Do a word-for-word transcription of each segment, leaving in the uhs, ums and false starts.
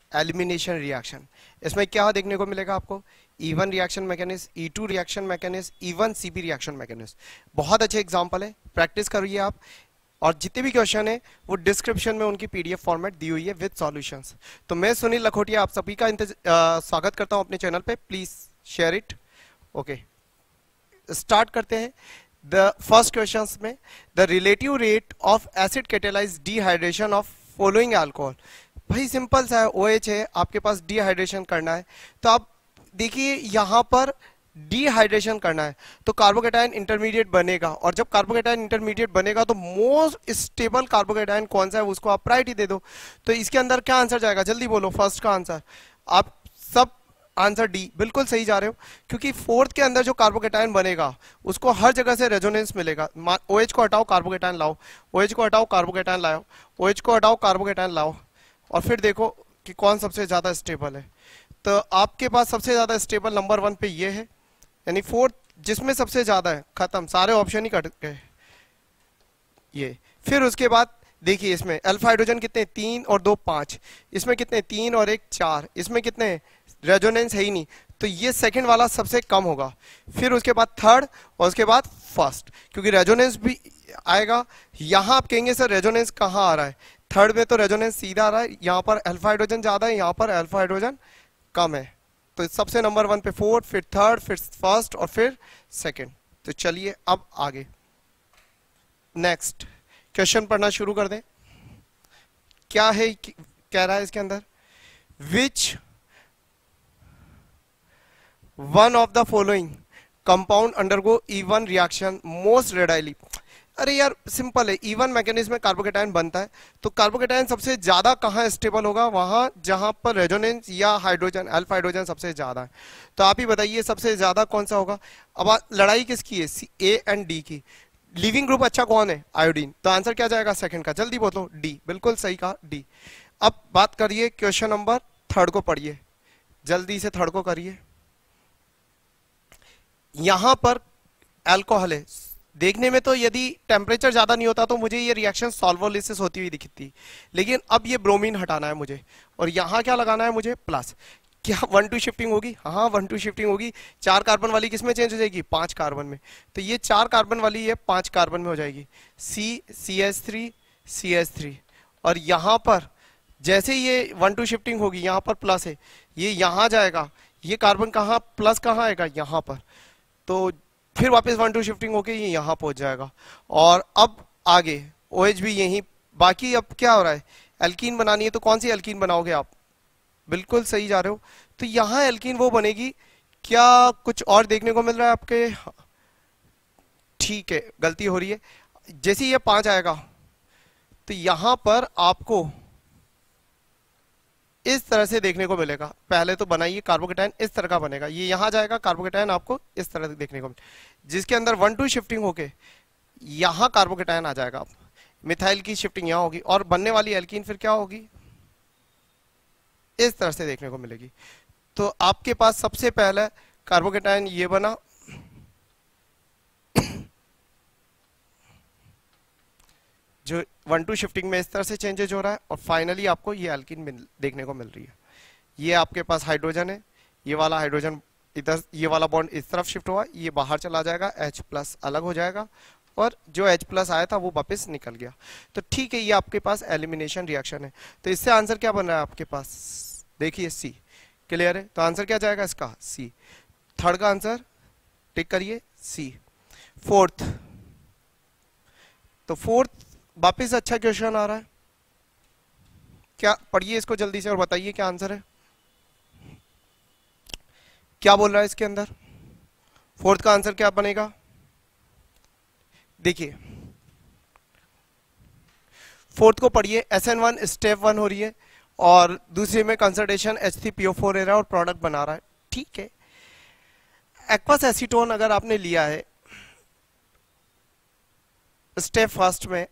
Elimination reaction. इसमें क्या देखने को मिलेगा आपको? E one reaction mechanism, E two reaction mechanism, E one C P reaction mechanism. बहुत अच्छे एग्जांपल है, प्रैक्टिस करिए आप। और जितने भी क्वेश्चन है वो डिस्क्रिप्शन में उनकी पीडीएफ फॉर्मेट दी हुई है विद सॉल्यूशंस। तो मैं सुनील लखोटिया आप सभी का आ, स्वागत करता हूं अपने चैनल पे। Please share it. Okay, start करते हैं। द फर्स्ट क्वेश्चन में, the relative rate of acid catalyse dehydration of following alcohol. भाई सिंपल सा है, OH है, आपके पास डिहाइड्रेशन करना है। तो आप देखिए यहां पर डिहाइड्रेशन करना है तो कार्बोकेटायन इंटरमीडिएट बनेगा, और जब कार्बोकेटायन इंटरमीडिएट बनेगा तो मोस्ट स्टेबल कार्बोकेटायन कौन सा है उसको आप प्रायोरिटी दे दो। तो इसके अंदर क्या आंसर जाएगा, जल्दी बोलो फर्स्ट का आंसर। आप सब आंसर डी, बिल्कुल सही जा रहे हो, क्योंकि फोर्थ के अंदर जो कार्बोकेटायन बनेगा उसको हर जगह से रेजोनेंस मिलेगा। OH को हटाओ कार्बोकेटायन लाओ, OH को हटाओ कार्बोकेटायन लाओ, OH को हटाओ कार्बोकेटायन लाओ, और फिर देखो कि कौन सबसे ज्यादा स्टेबल है। तो आपके पास सबसे ज्यादा स्टेबल नंबर वन पे ये है, यानी फोर्थ जिसमें सबसे ज्यादा है, खत्म, सारे ऑप्शन ही कट गए ये। फिर उसके बाद देखिए इसमें अल्फा हाइड्रोजन कितने, तीन और दो पांच, इसमें कितने, तीन और एक चार, इसमें कितने, रेजोनेंस है ही नहीं, तो ये सेकंड वाला सबसे कम होगा। फिर उसके बाद थर्ड और उसके बाद फर्स्ट, क्योंकि रेजोनेंस भी आएगा। यहां आप कहेंगे सर रेजोनेंस कहां आ रहा है, थर्ड में तो रेजोनेंस सीधा आ रहा है, यहां पर अल्फा हाइड्रोजन ज्यादा है, यहां पर अल्फा हाइड्रोजन कम है। तो सबसे नंबर वन पे फोर्थ, फिर थर्ड, फिर फर्स्ट और फिर सेकंड। तो चलिए अब आगे नेक्स्ट क्वेश्चन पढ़ना शुरू कर दें। क्या है कह रहा है इसके अंदर, which one of the following compound undergo E one reaction most readily. अरे यार सिंपल है, ई वन मैकेनिज्म में कार्बोकेटायन बनता है, तो कार्बोकेटायन सबसे ज्यादा कहां स्टेबल होगा, वहां जहां पर रेजोनेंस या हाइड्रोजन, अल्फा हाइड्रोजन सबसे ज्यादा है। तो आप ही बताइए सबसे ज्यादा कौन सा होगा। अब लड़ाई किसकी है, ए एंड डी की। लिविंग ग्रुप अच्छा कौन है, आयोडीन, तो आंसर क्या जाएगा सेकंड का, जल्दी बोलो, डी, बिल्कुल सही कहा, डी। अब बात करिए क्वेश्चन नंबर थर्ड को पढ़िए, जल्दी से थर्ड को करिए। यहां पर अल्कोहल है, देखने में तो यदि टेम्परेचर ज्यादा नहीं होता तो मुझे ये रिएक्शन सॉल्वोलिसिस होती हुई दिखती, लेकिन अब ये ब्रोमीन हटाना है मुझे, और यहां क्या लगाना है मुझे, प्लस। क्या वन टू शिफ्टिंग होगी, हाँ वन टू शिफ्टिंग होगी। चार कार्बन वाली किस में चेंज हो जाएगी, पांच कार्बन में, तो ये चार कार्बन वाली ये पांच कार्बन में हो जाएगी, C C H three C H three. और यहां पर जैसे ये वन टू शिफ्टिंग होगी, यहां पर प्लस है, ये यहां जाएगा, ये कार्बन कहां, प्लस कहां आएगा, यहां पर, तो फिर वापस वन टू शिफ्टिंग होके ये यहां पहुंच जाएगा। और अब आगे OH भी यहीं, बाकी अब क्या हो रहा है, एल्कीन बनानी है, तो कौन सी एल्कीन बनाओगे आप, बिल्कुल सही जा रहे हो। तो यहां एल्कीन वो बनेगी, क्या कुछ और देखने को मिल रहा है आपके, ठीक है गलती हो रही है। जैसे ये पांच आएगा तो यहां पर आपको इस तरह से देखने को मिलेगा। पहले तो बनाइए, कार्बोकेटायन इस तरह का बनेगा, ये यहां जाएगा, कार्बोकेटायन आपको इस तरह देखने को मिलेगा, जिसके अंदर वन टू शिफ्टिंग होके यहां कार्बोकेटायन आ जाएगा। मिथाइल की शिफ्टिंग यहां होगी, और बनने वाली एल्कीन फिर क्या होगी, इस तरह से देखने को मिलेगी। तो आपके पास सबसे पहले कार्बोकेटायन ये बना, जो वन टू शिफ्टिंग में इस तरह से चेंजेज हो रहा है, और फाइनली आपको ये एल्कीन देखने को मिल रही है। ये आपके पास हाइड्रोजन है, ये वाला हाइड्रोजन इधर, ये वाला बॉन्ड इस तरफ शिफ्ट हुआ, ये बाहर चला जाएगा, H प्लस अलग हो जाएगा, और जो H प्लस आया था वो वापस निकल गया। तो ठीक है, ये आपके पास एलिमिनेशन रिएक्शन है। तो इससे आंसर क्या बन रहा है आपके पास, देखिए सी, क्लियर है, तो आंसर क्या जाएगा इसका, सी। थर्ड का आंसर टिक करिए, सी। फोर्थ, तो फोर्थ वापिस अच्छा क्वेश्चन आ रहा है, क्या पढ़िए इसको जल्दी से और बताइए क्या आंसर है, क्या बोल रहा है इसके अंदर। फोर्थ का आंसर क्या बनेगा, देखिए फोर्थ को पढ़िए, S N one step one हो रही है, और दूसरे में concentration H three P O four ले रहा है और प्रोडक्ट बना रहा है, ठीक है। एक्वस एसीटोन अगर आपने लिया है स्टेप फर्स्ट में,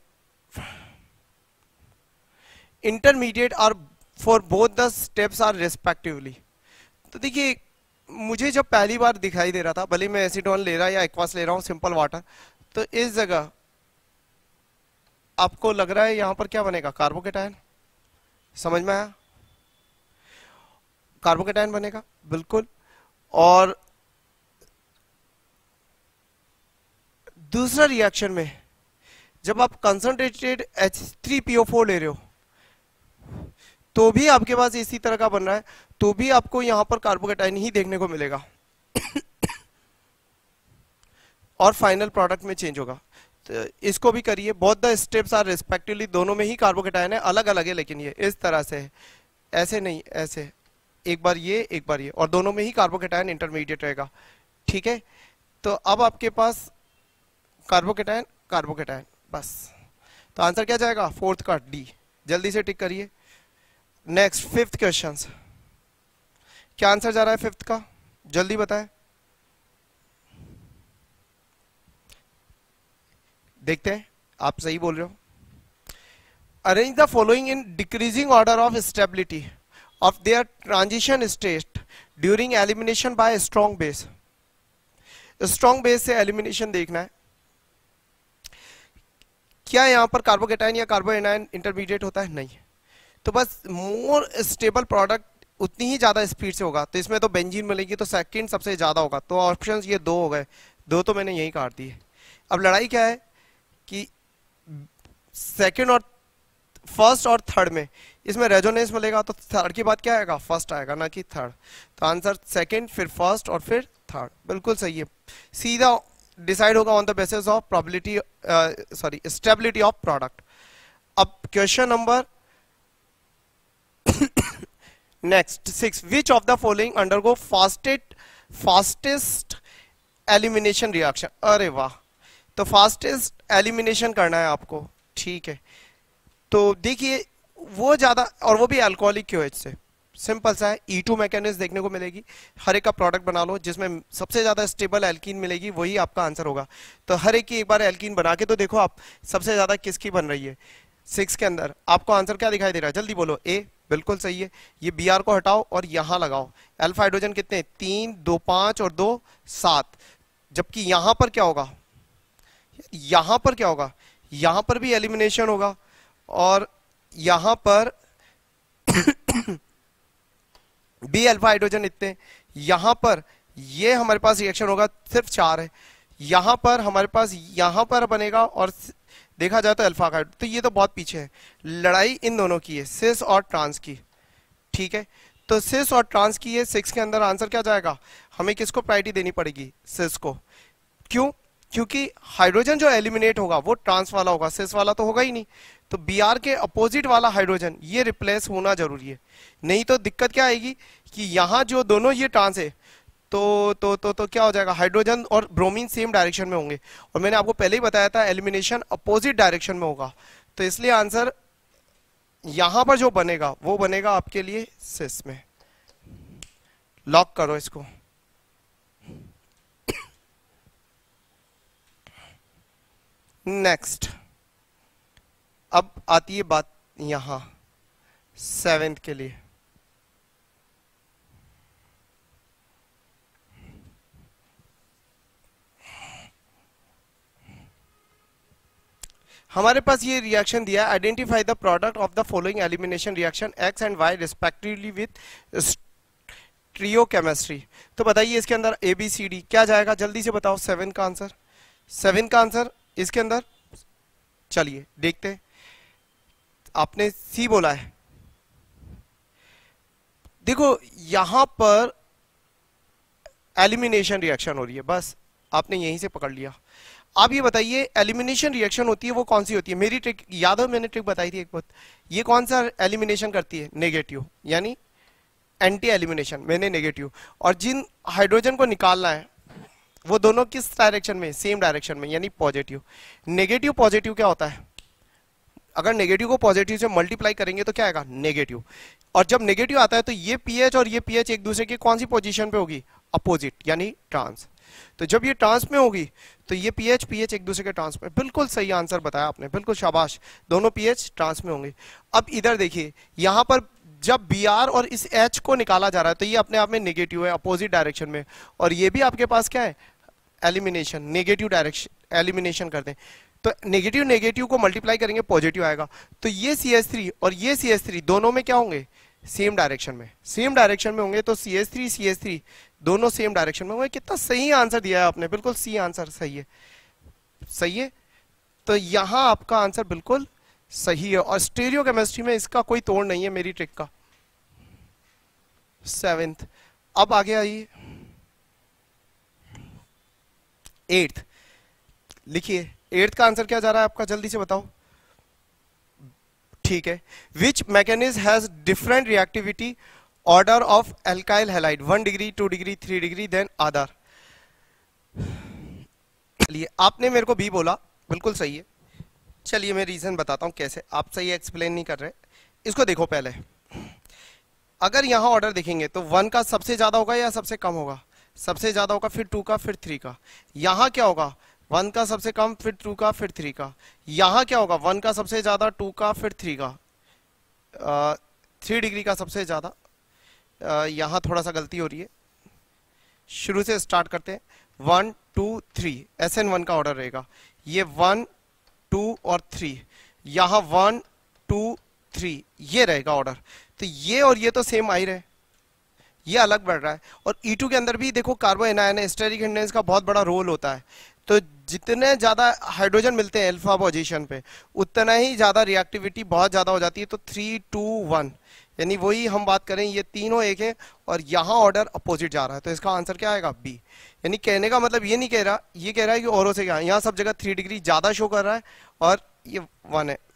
इंटरमीडिएट और for both the steps are respectively. तो देखिए मुझे जब पहली बार दिखाई दे रहा था, भले मैं एसीटोन ले रहा या एक्वास ले रहा हूं सिंपल वाटर, तो इस जगह आपको लग रहा है यहां पर क्या बनेगा, कार्बोकेटायन, समझ में आया। कार्बोकेटायन बनेगा बिल्कुल। और दूसरा रिएक्शन में जब आप concentrated H three P O four ले रहे हो तो भी आपके पास इसी तरह का बन रहा है, तो भी आपको यहां पर कार्बोकेटायन ही देखने को मिलेगा और फाइनल प्रोडक्ट में चेंज होगा। तो इसको भी करिए। Both the steps are respectively, दोनों में ही कार्बोकेटायन है, अलग अलग है लेकिन ये इस तरह से है, ऐसे नहीं, ऐसे एक बार ये एक बार ये, और दोनों में ही कार्बोकेटायन इंटरमीडिएट रहेगा। ठीक है, तो अब आपके पास कार्बोकेटायन कार्बोकेटायन बस। तो आंसर क्या जाएगा? फोर्थ का डी। जल्दी से टिक करिए। नेक्स्ट फिफ्थ क्वेश्चन, क्या आंसर जा रहा है फिफ्थ का? जल्दी बताएं। देखते हैं आप सही बोल रहे हो। Arrange the following in decreasing order of stability of their transition state during elimination by strong base. Strong base से एलिमिनेशन देखना है। क्या यहां पर कार्बोकेटायन या कार्बोएनायन इंटरमीडिएट होता है? नहीं। तो बस मोर स्टेबल प्रोडक्ट उतनी ही ज्यादा स्पीड से होगा। तो इसमें तो बेंजीन मिलेगी, तो सेकंड सबसे ज्यादा होगा। तो ऑप्शंस ये दो हो गए, दो तो मैंने यही काट दिए। अब लड़ाई क्या है कि सेकंड और फर्स्ट और थर्ड में इसमें रेजोनेंस मिलेगा, तो थर्ड की बात क्या आएगा? फर्स्ट आएगा, ना कि थर्ड। तो आंसर सेकंड, फिर फर्स्ट और फिर थर्ड। बिल्कुल सही है। सीधा डिसाइड होगा on the basis of probability, sorry stability of product. अब question number next six, which of the following undergo fastest fastest elimination reaction. अरे वाह, तो फास्टेस्ट एलिमिनेशन करना है आपको। ठीक है, तो देखिए वो ज्यादा, और वो भी अल्कोहलिक क्यूएच से। सिंपल सा है, ई टू मैकेनिज्म देखने को मिलेगी। हर एक का प्रोडक्ट बना लो, जिसमें सबसे ज्यादा स्टेबल एल्कीन मिलेगी वही आपका आंसर होगा। तो हर एक की एक बार एल्कीन बना के तो देखो आप सबसे ज्यादा किसकी बन रही है। सिक्स के अंदर आपको आंसर क्या दिखाई दे रहा है? जल्दी बोलो। ए बिल्कुल सही है। ये बी आर को हटाओ और यहां लगाओ। अल्फा हाइड्रोजन कितने? तीन, दो पांच और दो सात। जबकि यहां पर क्या होगा? यहां पर क्या होगा? यहां पर भी एलिमिनेशन होगा, और यहां पर बी अल्फा हाइड्रोजन इतने। यहां पर ये हमारे पास रिएक्शन होगा, सिर्फ चार है। यहां पर हमारे पास यहां पर बनेगा, और देखा जाए तो अल्फा हाइड्रोजन। तो ये तो बहुत पीछे है। लड़ाई इन दोनों की है, सिस और ट्रांस की। ठीक है, तो सिस और ट्रांस की है। सिक्स के अंदर आंसर क्या जाएगा? हमें किसको प्रायोरिटी देनी पड़ेगी? सिस को। क्यों? क्योंकि हाइड्रोजन जो एलिमिनेट होगा वो ट्रांस वाला होगा, सिस वाला तो होगा ही नहीं। तो बी आर के अपोजिट वाला हाइड्रोजन ये रिप्लेस होना जरूरी है, नहीं तो दिक्कत क्या आएगी कि यहां जो दोनों ये ट्रांस है, तो तो तो तो क्या हो जाएगा? हाइड्रोजन और ब्रोमीन सेम डायरेक्शन में होंगे, और मैंने आपको पहले ही बताया था एलिमिनेशन अपोजिट डायरेक्शन में होगा। तो इसलिए आंसर यहां पर जो बनेगा वो बनेगा आपके लिए सिस में। लॉक करो इसको। नेक्स्ट, अब आती है बात यहां सेवेंथ के लिए। हमारे पास ये रिएक्शन दिया है, identify the product of the following elimination reaction X and Y respectively with stereochemistry. तो बताइए इसके अंदर ए बी सी डी क्या जाएगा? जल्दी से बताओ सेवन का आंसर। सेवन का आंसर इसके अंदर, चलिए देखते हैं। आपने सी बोला है। देखो यहां पर एलिमिनेशन रिएक्शन हो रही है, बस आपने यहीं से पकड़ लिया। आप ये बताइए एलिमिनेशन रिएक्शन होती है वो कौन सी होती है? मेरी ट्रिक याद है, मैंने ट्रिक बताई थी एक बात। ये कौन सा एलिमिनेशन करती है? नेगेटिव, यानी एंटी एलिमिनेशन, मैंने नेगेटिव। और जिन हाइड्रोजन को निकालना है वो दोनों किस डायरेक्शन में? सेम डायरेक्शन में, यानी पॉजिटिव। नेगेटिव पॉजिटिव क्या होता है? अगर नेगेटिव को पॉजिटिव से मल्टीप्लाई करेंगे तो क्या आएगा? नेगेटिव। और जब नेगेटिव आता है तो ये पीएच और ये पीएच एक दूसरे की कौन सी पोजीशन पे होगी? अपोजिट, यानी ट्रांस। तो जब ये ट्रांस में होगी तो ये पीएच पीएच एक दूसरे के ट्रांस में। बिल्कुल सही आंसर बताया आपने, बिल्कुल शाबाश। दोनों पीएच ट्रांस में होंगे। अब इधर देखिए, यहां पर जब बी आर और इस एच को निकाला जा रहा है तो ये अपने आप में नेगेटिव है, अपोजिट डायरेक्शन में। और ये भी आपके पास क्या है? एलिमिनेशन, नेगेटिव डायरेक्शन एलिमिनेशन करते हैं। तो नेगेटिव नेगेटिव को मल्टीप्लाई करेंगे, पॉजिटिव आएगा। तो ये सी एच थ्री और ये सी एच थ्री दोनों में क्या होंगे? सेम डायरेक्शन में, सेम डायरेक्शन में होंगे तो C H three C H three दोनों सेम डायरेक्शन में होंगे। कितना सही आंसर दिया है आपने, बिल्कुल सी आंसर सही है, सही है। तो यहां आपका आंसर बिल्कुल सही है और स्टीरियो केमिस्ट्री में इसका कोई तोड़ नहीं है मेरी ट्रिक का। सेवेंथ, अब आगे आइए एट्थ, लिखिए एट्थ का आंसर क्या जा रहा है आपका, जल्दी से बताओ। ठीक है, which mechanism has different reactivity order of alkyl halide, one degree two degree three degree than other. चलिए आपने मेरे को बी बोला, बिल्कुल सही है। चलिए मैं रीजन बताता हूं कैसे, आप सही एक्सप्लेन नहीं कर रहे। इसको देखो पहले, अगर यहां ऑर्डर देखेंगे तो वन का सबसे ज्यादा होगा या सबसे कम होगा, सबसे ज्यादा होगा, फिर टू का, फिर थ्री का। यहां क्या होगा, वन का सबसे कम, फिर टू का, फिर थ्री का। यहां क्या होगा, वन का सबसे ज्यादा, टू का, फिर थ्री का, थ्री डिग्री का सबसे ज्यादा। यहां थोड़ा सा गलती हो रही है, शुरू से स्टार्ट करते हैं। One two three, S N one का ऑर्डर रहेगा। ये वन टू और थ्री, यहां वन टू थ्री, ये रहेगा ऑर्डर। तो ये और ये तो सेम आ ही रहे, ये अलग बढ़ रहा है। और ई टू के अंदर भी देखो कार्बो एनायन स्टेरिक हिंड्रेंस का बहुत बड़ा रोल होता है। तो जितने ज्यादा हाइड्रोजन मिलते हैं अल्फा पोजीशन पे, उतना ही ज्यादा रिएक्टिविटी बहुत ज्यादा हो जाती है। तो थ्री टू वन, यानी वही हम बात करें, ये तीनों एक है और यहाँ ऑर्डर अपोजिट जा रहा है। तो इसका आंसर क्या आएगा, बी। यानी कहने का मतलब ये नहीं कह रहा, ये कह रहा है कि औरों से क्या, यहाँ सब जगह थ्री डिग्री ज्यादा शो कर रहा है और ये वन है,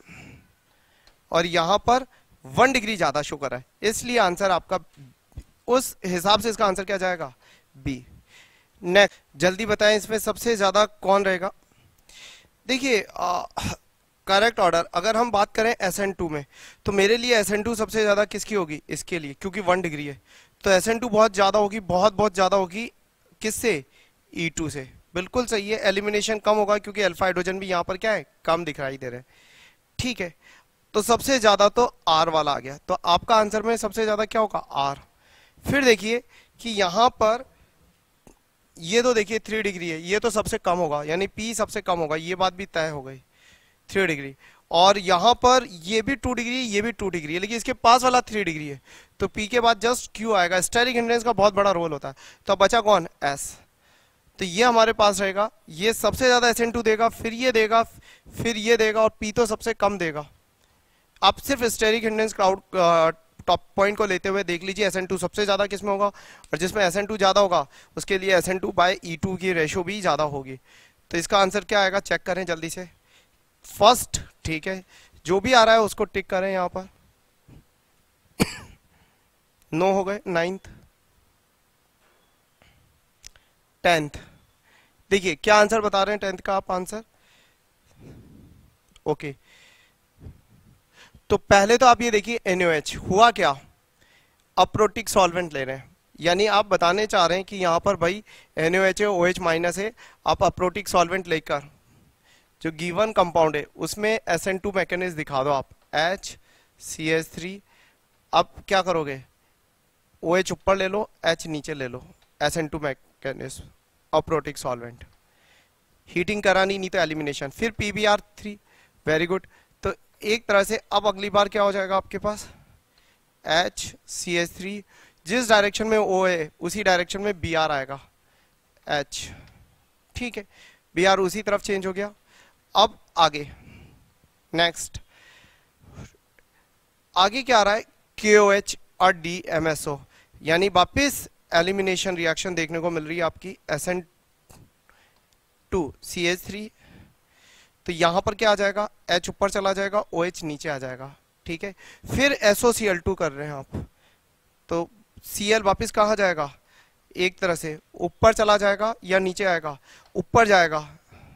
और यहाँ पर वन डिग्री ज्यादा शो कर रहा है, इसलिए आंसर आपका उस हिसाब से इसका आंसर क्या जाएगा, बी। नेक्स्ट, जल्दी बताएं इसमें सबसे ज्यादा कौन रहेगा। देखिए करेक्ट ऑर्डर अगर हम बात करें एस एन टू में, तो मेरे लिए एस एन टू सबसे ज्यादा किसकी होगी, इसके लिए, क्योंकि वन डिग्री है। तो एस एन टू बहुत ज्यादा होगी, बहुत बहुत ज्यादा होगी, किससे, ई टू से। बिल्कुल सही है, एलिमिनेशन कम होगा क्योंकि अल्फा हाइड्रोजन भी यहाँ पर क्या है, कम दिखाई दे रहे हैं। ठीक है, तो सबसे ज्यादा तो आर वाला आ गया। तो आपका आंसर में सबसे ज्यादा क्या होगा, आर। फिर देखिए कि यहां पर ये तो देखिए थ्री डिग्री है, ये तो सबसे कम होगा, यानी पी सबसे कम होगा, ये बात भी तय हो गई, थ्री डिग्री। और यहां पर ये भी टू डिग्री, ये भी टू डिग्री है, लेकिन इसके पास वाला थ्री डिग्री है, तो पी के बाद जस्ट क्यू आएगा। स्टेरिक हिंड्रेंस का बहुत बड़ा रोल होता है। तो बचा कौन, एस। तो ये हमारे पास रहेगा, ये सबसे ज्यादा एस एन टू देगा, फिर ये देगा, फिर ये देगा, और पी तो सबसे कम देगा। आप सिर्फ steric hindrance crowd top point को लेते हुए देख लीजिए एस एन टू सबसे ज्यादा किसमें होगा, और जिसमें एस एन टू ज्यादा होगा उसके लिए S N two by E two की रेशो भी ज्यादा होगी। तो इसका आंसर क्या आएगा, चेक करें जल्दी से। फर्स्ट, ठीक है, जो भी आ रहा है उसको टिक करें यहां पर। नो हो गए। नाइन्थ, टेंथ, देखिए क्या आंसर बता रहे हैं टेंथ का आप आंसर। ओके, तो पहले तो आप ये देखिए एन ओ एच हुआ क्या, अप्रोटिक सॉल्वेंट ले रहे हैं, यानी आप बताने चाह रहे हैं कि यहाँ पर भाई एन ओ एच है, ओ एच माइनस है, आप अप्रोटिक सॉल्वेंट लेकर जो गिवन कंपाउंड है उसमें एस एन टू मैकेनिज्म दिखा दो आप, H सी एच थ्री। अब क्या करोगे, OH ऊपर ले लो, H नीचे ले लो, S N two mechanism aprotic solvent, heating करानी नहीं तो एलिमिनेशन, फिर P B R three, very good. तो एक तरह से अब अगली बार क्या हो जाएगा आपके पास, H सी एच थ्री, जिस डायरेक्शन में O है उसी डायरेक्शन में बी आर आएगा, H, ठीक है, बी आर उसी तरफ चेंज हो गया। अब आगे नेक्स्ट, आगे क्या आ रहा है, के ओ एच और डी एम एस ओ, यानी वापिस एलिमिनेशन रिएक्शन देखने को मिल रही है आपकी, S N two C H three. तो यहां पर क्या आ जाएगा, H ऊपर चला जाएगा, OH नीचे आ जाएगा, ठीक है। फिर S O C L two कर रहे हैं आप, तो Cl वापस कहा जाएगा, एक तरह से ऊपर चला जाएगा या नीचे आएगा, ऊपर जाएगा।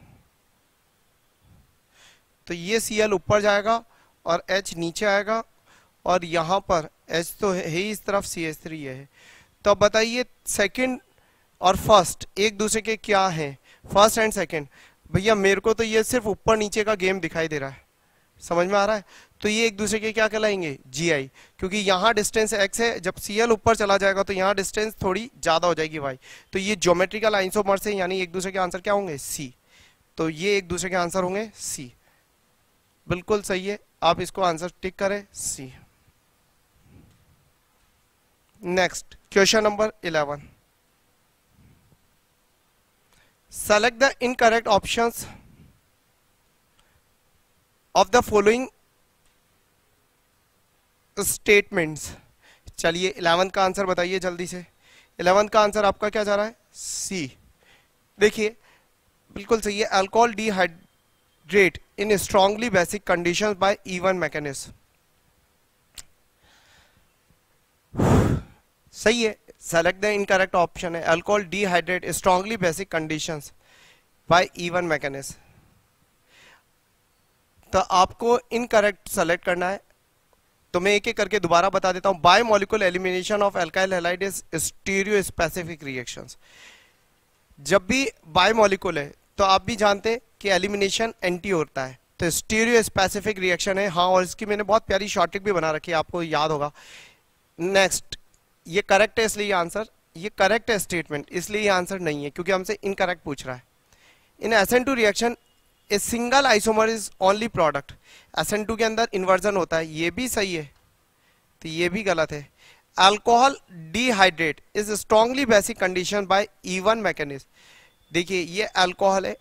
तो ये Cl ऊपर जाएगा और H नीचे आएगा, और यहां पर H तो है ही इस तरफ, सी एच थ्री है। तो अब बताइए सेकंड और फर्स्ट एक दूसरे के क्या हैं, फर्स्ट एंड सेकंड। भैया मेरे को तो ये सिर्फ ऊपर नीचे का गेम दिखाई दे रहा है, समझ में आ रहा है। तो ये एक दूसरे के क्या कहलाएंगे, जी आई, क्योंकि यहाँ डिस्टेंस x है, जब Cl ऊपर चला जाएगा तो यहाँ डिस्टेंस थोड़ी ज्यादा हो जाएगी y। तो ये ज्योमेट्रिकल आइसोमर्स है, यानी एक दूसरे के आंसर क्या होंगे, C। तो ये एक दूसरे के आंसर होंगे C, बिल्कुल सही है, आप इसको आंसर टिक करें, C। Next question number eleven, select the incorrect options of the following statements. चलिए इलेवन का आंसर बताइए जल्दी से। इलेवन का आंसर आपका क्या जा रहा है? सी। देखिए बिल्कुल सही है, alcohol dehydrate in strongly basic conditions by E one mechanism. सही है, सेलेक्ट द इनकरेक्ट ऑप्शन है alcohol dehydrate strongly basic conditions by E one mechanism. तो आपको इनकरेक्ट सेलेक्ट करना है, तो मैं एक एक करके दोबारा बता देता हूं। By molecule elimination of alkyl halide is stereospecific reactions. जब भी बाय मॉलिक्यूल है तो आप भी जानते हैं कि एलिमिनेशन एंटी होता है, तो स्टीरियो स्पेसिफिक रिएक्शन है। हाँ, और इसकी मैंने बहुत प्यारी शॉर्टकट भी बना रखी है, आपको याद होगा। नेक्स्ट, ये करेक्ट है इसलिए ये आंसर, ये करेक्ट है स्टेटमेंट, इसलिए ये आंसर नहीं है क्योंकि हमसे इनकरेक्ट पूछ रहा है। In S N two reaction a single isomer is only product. S N two के अंदर इन्वर्जन होता है, ये भी सही है, तो ये भी गलत है। Alcohol dehydrate is strongly basic condition by E one mechanism. देखिए ये अल्कोहल है,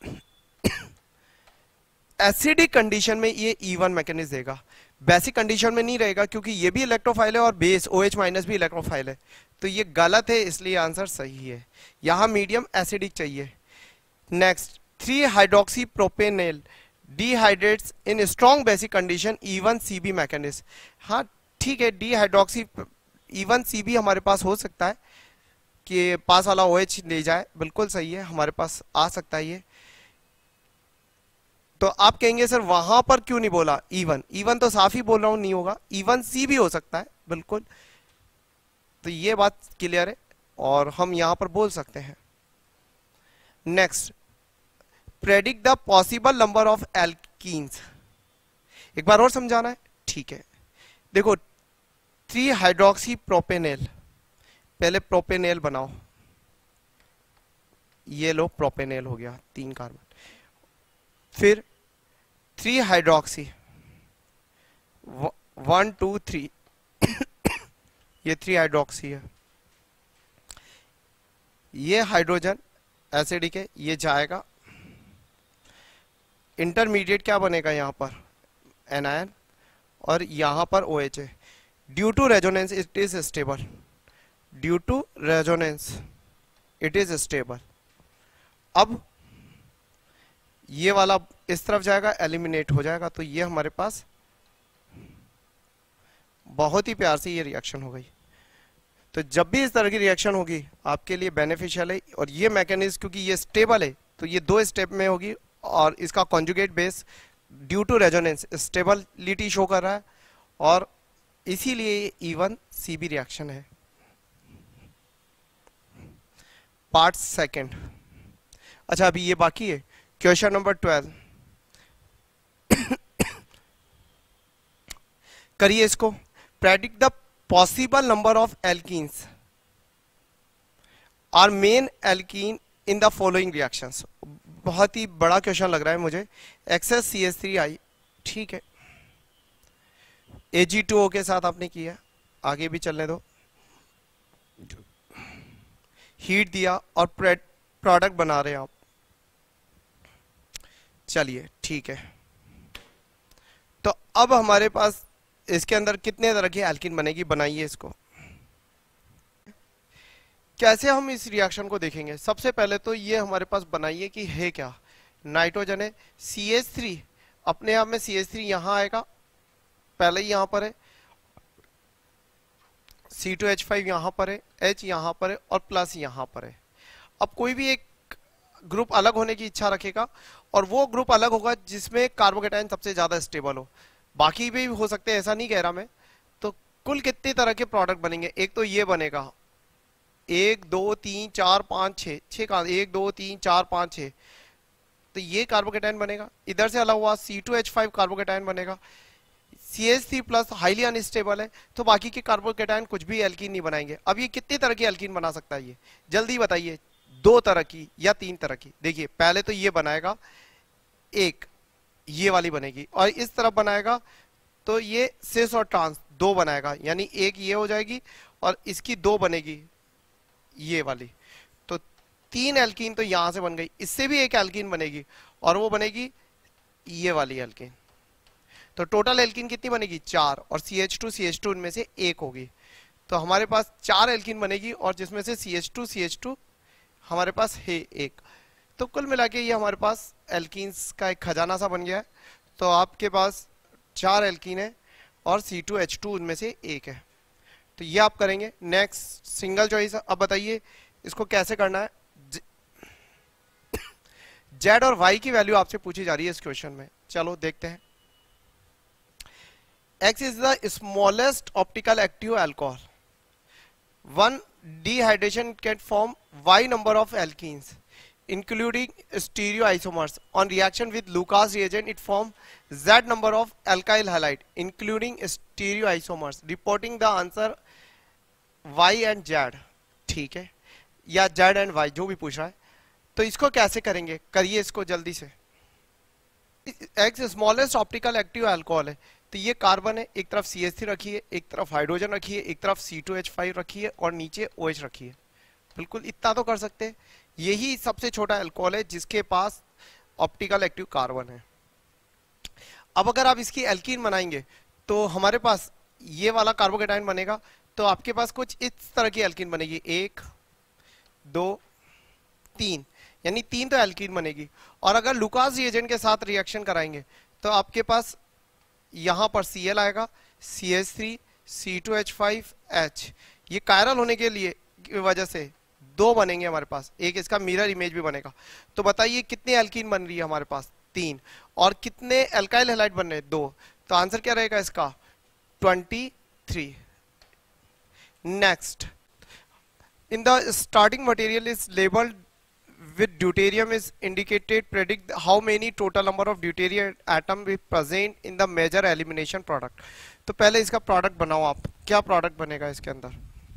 एसिडिक कंडीशन में ये इवन मैकेनिज्म देगा, बेसिक कंडीशन में नहीं रहेगा क्योंकि ये भी इलेक्ट्रोफाइल है और बेस OH माइनस भी इलेक्ट्रोफाइल है, तो ये गलत है, इसलिए आंसर सही है। यहां मीडियम एसिडिक चाहिए। Next, three hydroxy propanal dehydrates in strong basic condition E one CB mechanism. हाँ ठीक है, डिहाइड्रोक्सी इवन सीबी हमारे पास हो सकता है कि पास वाला OH ले जाए, बिल्कुल सही है, हमारे पास आ सकता है ये। तो आप कहेंगे सर वहां पर क्यों नहीं बोला इवन? इवन तो साफ ही बोल रहा हूं नहीं होगा, इवन सी भी हो सकता है, बिल्कुल। तो ये बात क्लियर है और हम यहां पर बोल सकते हैं। Next, predict the possible number of alkenes. एक बार और समझाना है, ठीक है। देखो थ्री हाइड्रोक्सी प्रोपेनेल, पहले प्रोपेनेल बनाओ, ये लो प्रोपेनेल हो गया, तीन कार्बन। फिर three hydroxy, one two three, ये थ्री हाइड्रोक्सी है, ये हाइड्रोजन एसिडिक है, ये जाएगा। इंटरमीडिएट क्या बनेगा यहां पर? एनायन, और यहां पर OH है। Due to resonance it is stable, due to resonance it is stable. अब ये वाला इस तरफ जाएगा, एलिमिनेट हो जाएगा, तो ये हमारे पास बहुत ही प्यार से ये रिएक्शन हो गई। तो जब भी इस तरह की रिएक्शन होगी आपके लिए बेनिफिशियल है, और ये मैकेनिज्म क्योंकि ये स्टेबल है तो ये दो स्टेप में होगी, और इसका conjugate base due to resonance stability show कर रहा है, और इसीलिए ये इवन सीबी रिएक्शन है। Part second. अच्छा अभी ये बाकी है, क्वेश्चन नंबर ट्वेल्व। करिए इसको, predict the possible number of alkenes are main alkene in the following reactions. बहुत ही बड़ा क्वेश्चन लग रहा है मुझे। Excess C H three I, ठीक है, ए जी टू ओ के साथ आपने किया, आगे भी चलने दो। हीट दिया और प्रोडक्ट बना रहे हैं आप, चलिए ठीक है। तो अब हमारे पास इसके अंदर कितने तरह की एल्कीन बनेगी, बनाइए इसको। कैसे हम इस रिएक्शन को देखेंगे? सबसे पहले तो ये हमारे पास बनाइए कि है क्या। नाइट्रोजन है, सी एच थ्री, अपने आप में सी एच थ्री यहां आएगा, पहले ही यहां पर है, सी टू एच फाइव यहां पर है, H यहां पर है और प्लस यहां पर है। अब कोई भी एक ग्रुप अलग होने की इच्छा रखेगा और वो ग्रुप अलग होगा जिसमें कार्बोकेटाइन सबसे ज्यादा स्टेबल हो, बाकी भी हो सकते हैं, ऐसा नहीं कह रहा मैं। तो कुल कितने तरह के प्रोडक्ट बनेंगे? एक तो ये बनेगा, एक दो तीन चार पांच छः, छः का एक दो तीन चार पांच छः, तो ये कार्बोकेटाइन बनेगा। इधर से अलग हुआ C two H five carbocation बनेगा। C H three plus highly unstable है, तो बाकी के कार्बोकेटाइन कुछ भी एल्कीन नहीं बनाएंगे। अब ये कितनी तरह की एल्कीन बना सकता है? ये जल्दी बताइए, दो तरह की या तीन तरह की? देखिए पहले तो ये बनाएगा, एक ये वाली बनेगी, और इस तरफ बनाएगा तो ये सिस और ट्रांस दो बनाएगा, यानी एक ये हो जाएगी और इसकी दो बनेगी ये वाली। तो तीन एल्कीन तो यहां से बन गई, इससे भी एक एल्कीन बनेगी और वो बनेगी ये वाली एल्कीन। तो टोटल एल्कीन कितनी बनेगी? चार, और C H two C H two इनमें से एक होगी। तो हमारे पास चार एल्कीन बनेगी और जिसमें से C H two C H two हमारे पास है एक। तो कुल मिला के ये हमारे पास एल्कीन्स का एक खजाना सा बन गया है। तो आपके पास चार एल्कीन है और सी टू एच टू उनमें से एक है। तो ये आप करेंगे। Next single choice. अब बताइए इसको कैसे करना है। जेड और वाई की वैल्यू आपसे पूछी जा रही है इस क्वेश्चन में। चलो देखते हैं। X is the smallest optical active alcohol. One dehydration can form Y number of alkenes, including stereoisomers. On reaction with Lucas reagent, it forms Z number of alkyl halide, including stereoisomers. Reporting the answer Y and Z. ठीक है, या Z and Y जो भी पूछ रहा है। तो इसको कैसे करेंगे, करिए इसको जल्दी से। X smallest optical active alcohol है, तो ये कार्बन है, एक तरफ सी एच थ्री रखी है, एक तरफ हाइड्रोजन रखी है, एक तरफ सी टू एच फाइव रखी है और नीचे ओ एच रखी है। बिल्कुल इतना तो कर सकते हैं। यही सबसे छोटा अल्कोहल है जिसके पास ऑप्टिकल एक्टिव कार्बन है। अब अगर आप इसकी एल्कीन बनाएंगे तो हमारे पास ये वाला कार्बोकेटाइन बनेगा। तो आपके पास कुछ इस तरह की एल्कीन बनेगी, एक दो तीन, यानी तीन तो एल्कीन बनेगी। और अगर लुकास रिएजेंट के साथ रिएक्शन कराएंगे तो आपके पास यहां पर सी एल आएगा, C H three C two H five H. ये कायरल होने के लिए की वजह से दो बनेंगे हमारे पास, एक इसका मिरर इमेज भी बनेगा। तो बताइए कितने एल्कीन बन रही है हमारे पास? तीन। और कितने एल्काइल हैलाइड बन रहे हैं? दो। तो आंसर क्या रहेगा इसका? Twenty three. Next, in the starting material is labelled with deuterium is indicated, predict how many total number of deuterium atom be present in the major elimination product. तो पहले इसका प्रोडक्ट बनाओ आप। क्या प्रोडक्ट बनेगा इसके अंदर?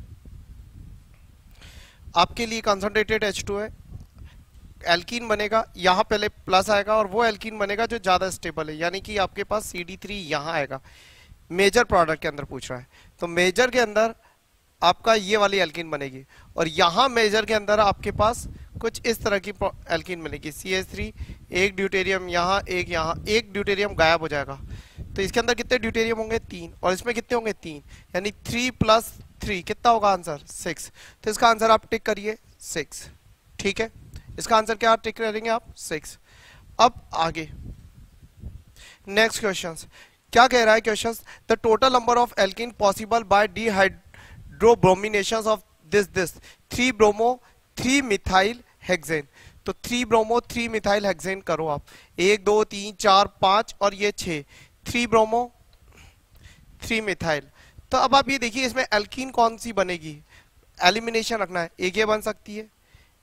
आपके लिए कंसंट्रेटेड एच टू है, एल्कीन बनेगा, यहाँ पहले प्लस आएगा और वो एल्कीन बनेगा जो ज्यादा स्टेबल है, यानी कि आपके पास सी डी थ्री यहाँ आएगा। मेजर प्रोडक्ट के अंदर पूछ रहा है, तो मेजर के अंदर आपका ये वाली एल्कीन बनेगी और यहाँ मेजर के अंदर आपके पास कुछ इस तरह की एल्कीन बनेगी, सी एच थ्री, एक ड्यूटेरियम यहाँ, एक यहाँ, एक ड्यूटेरियम गायब हो जाएगा। तो इसके अंदर कितने ड्यूटेरियम होंगे? तीन, और इसमें कितने होंगे? तीन, यानी थ्री प्लस थ्री कितना होगा आंसर? सिक्स। तो इसका आंसर आप टिक करिए सिक्स। ठीक है, इसका आंसर क्या टिक करेंगे आप? सिक्स। अब आगे नेक्स्ट क्वेश्चन क्या कह रहा है question? The total number of alkene possible by dehydrobromination of this this three bromo three methyl hexane. तो three bromo three methyl hexane करो आप, एक दो तीन चार पांच और ये छह, थ्री ब्रोमो थ्री मिथाइल। तो अब आप ये देखिए इसमें एल्कीन कौन सी बनेगी? एलिमिनेशन रखना है, एक ये बन सकती है,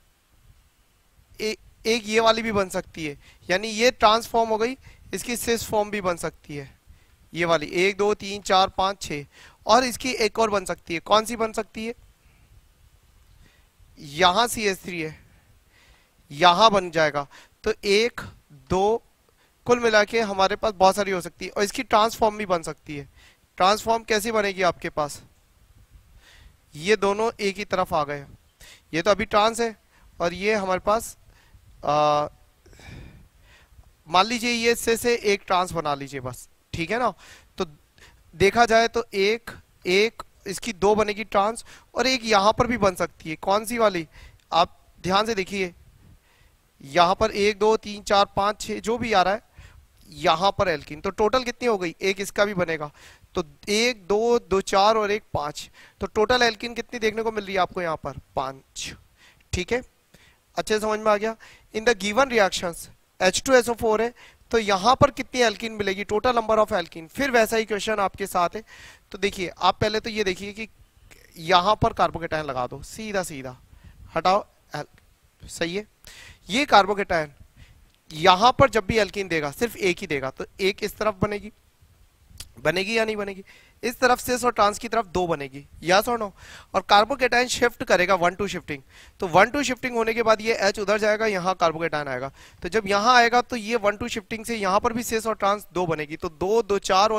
ए, एक ये वाली भी बन सकती है, यानी ये ट्रांसफॉर्म हो गई, इसकी सिस फॉर्म भी बन सकती है, ये वाली एक दो तीन चार पांच छह। और इसकी एक और बन सकती है, कौन सी बन सकती है? यहां सी एच थ्री है, यहां बन जाएगा। तो एक दो कुल मिला के हमारे पास बहुत सारी हो सकती है और इसकी ट्रांसफॉर्म भी बन सकती है। ट्रांसफॉर्म कैसी बनेगी आपके पास? ये दोनों एक ही तरफ आ गए, ये तो अभी ट्रांस है और ये हमारे पास मान लीजिए ये से से एक ट्रांस बना लीजिए बस, ठीक है ना। तो देखा जाए तो एक एक इसकी दो बनेगी ट्रांस और एक यहां पर भी बन सकती है, कौन सी वाली? आप ध्यान से देखिए, यहां पर एक दो तीन चार पांच छह जो भी आ रहा है, यहां पर एल्कीन। तो टोटल कितनी हो गई? एक इसका भी बनेगा, तो एक दो दो चार और एक पांच। तो टोटल एल्कीन कितनी देखने को मिल रही है आपको? यहां पर पांच। ठीक है, अच्छे समझ में आ गया। In the given reactions H two S O four है, तो यहां पर कितनी एल्कीन मिलेगी? Total number of alkene. फिर वैसा ही क्वेश्चन आपके साथ है। तो देखिए आप पहले तो ये देखिए कि यहां पर कार्बोकेटाइन लगा दो, सीधा सीधा हटाओ, सही है। ये कार्बोकेटाइन यहां पर जब भी एल्कीन देगा सिर्फ एक ही देगा, तो एक इस तरफ बनेगी, बनेगी या नहीं बनेगी? इस तरफ से और ट्रांस की तरफ दो बनेगी, यस और नो। और कार्बोकेटाइन शिफ्ट करेगा वन टू शिफ्टिंग, तो वन टू शिफ्टिंग होने के बाद ये H उधर जाएगा, यहाँ कार्बोकेटाइन आएगा। तो जब यहाँ आएगा तो ये वन टू शिफ्टिंग से यहाँ पर भी सेस और ट्रांस दो बनेगी, तो दो दो चार और एक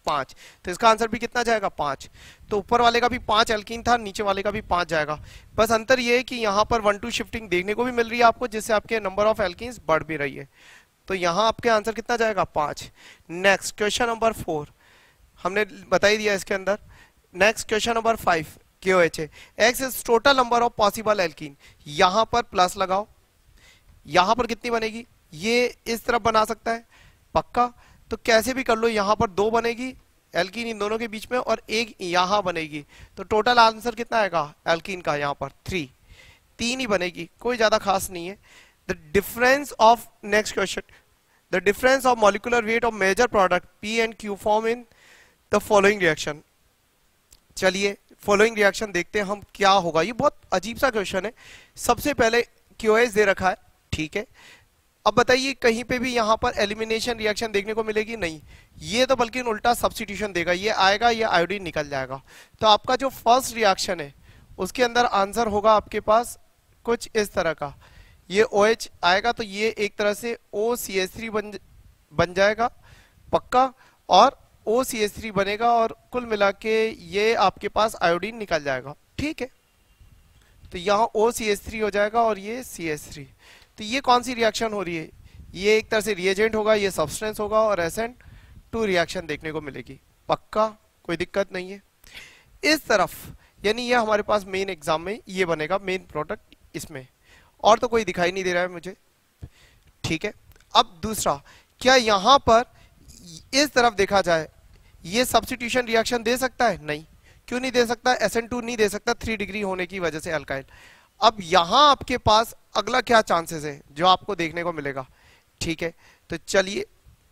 पांच, तो इसका आंसर भी कितना जाएगा पांच। तो ऊपर वाले का भी पांच एल्कीन था, नीचे वाले का भी पांच जाएगा। बस अंतर ये है कि यहाँ पर वन टू शिफ्टिंग देखने को भी मिल रही है आपको, जिससे आपके नंबर ऑफ एल्कीन्स बढ़ भी रही है। तो यहाँ आपके आंसर कितना जाएगा पांच। नेक्स्ट क्वेश्चन नंबर फोर हमने बता ही दिया इसके अंदर। Next question number five K O H A X is total number of possible alkene. यहां पर प्लस लगाओ, यहां पर कितनी बनेगी, ये इस तरफ बना सकता है पक्का, तो कैसे भी कर लो, यहां पर दो बनेगी एल्कीन इन दोनों के बीच में और एक यहां बनेगी, तो टोटल आंसर कितना आएगा एल्कीन का यहां पर थ्री, तीन ही बनेगी, कोई ज्यादा खास नहीं है। The difference of next question the difference of molecular weight of major product P and Q form in the following reaction. चलिए फॉलोइंग रिएक्शन देखते हैं हम क्या होगा। ये बहुत अजीब सा क्वेश्चन है। सबसे पहले क्यूएस दे रखा है, ठीक है। अब बताइए कहीं पे भी यहां पर एलिमिनेशन रिएक्शन देखने को मिलेगी नहीं, ये तो बल्कि उल्टा सब्स्टिट्यूशन देगा, ये आएगा ये आयोडीन निकल जाएगा। तो आपका जो फर्स्ट रिएक्शन है उसके अंदर आंसर होगा आपके पास कुछ इस तरह का, ये OH आएगा तो ये एक तरह से ओ सी एच थ्री बन बन जाएगा पक्का, और ओ सी एच थ्री बनेगा और कुल मिला के ये आपके पास आयोडीन निकल जाएगा, ठीक है। तो यहाँ ओ सी एच थ्री हो जाएगा और ये सी एच थ्री। तो ये कौन सी रिएक्शन हो रही है, ये एक तरह से रिएजेंट होगा, ये सब्सटेंस होगा और एस एन टू रिएक्शन देखने को मिलेगी पक्का, कोई दिक्कत नहीं है। इस तरफ यानी ये हमारे पास मेन एग्जाम में ये बनेगा मेन प्रोडक्ट इसमें, और तो कोई दिखाई नहीं दे रहा है मुझे, ठीक है। अब दूसरा, क्या यहां पर इस तरफ देखा जाए ये सब्स्टिट्यूशन रिएक्शन दे सकता है, नहीं, क्यों नहीं दे सकता, एस एन टू नहीं दे सकता, थ्री डिग्री होने की वजह से अल्काइल। अब यहां आपके पास अगला क्या चांसेस है जो आपको देखने को मिलेगा, ठीक है। तो चलिए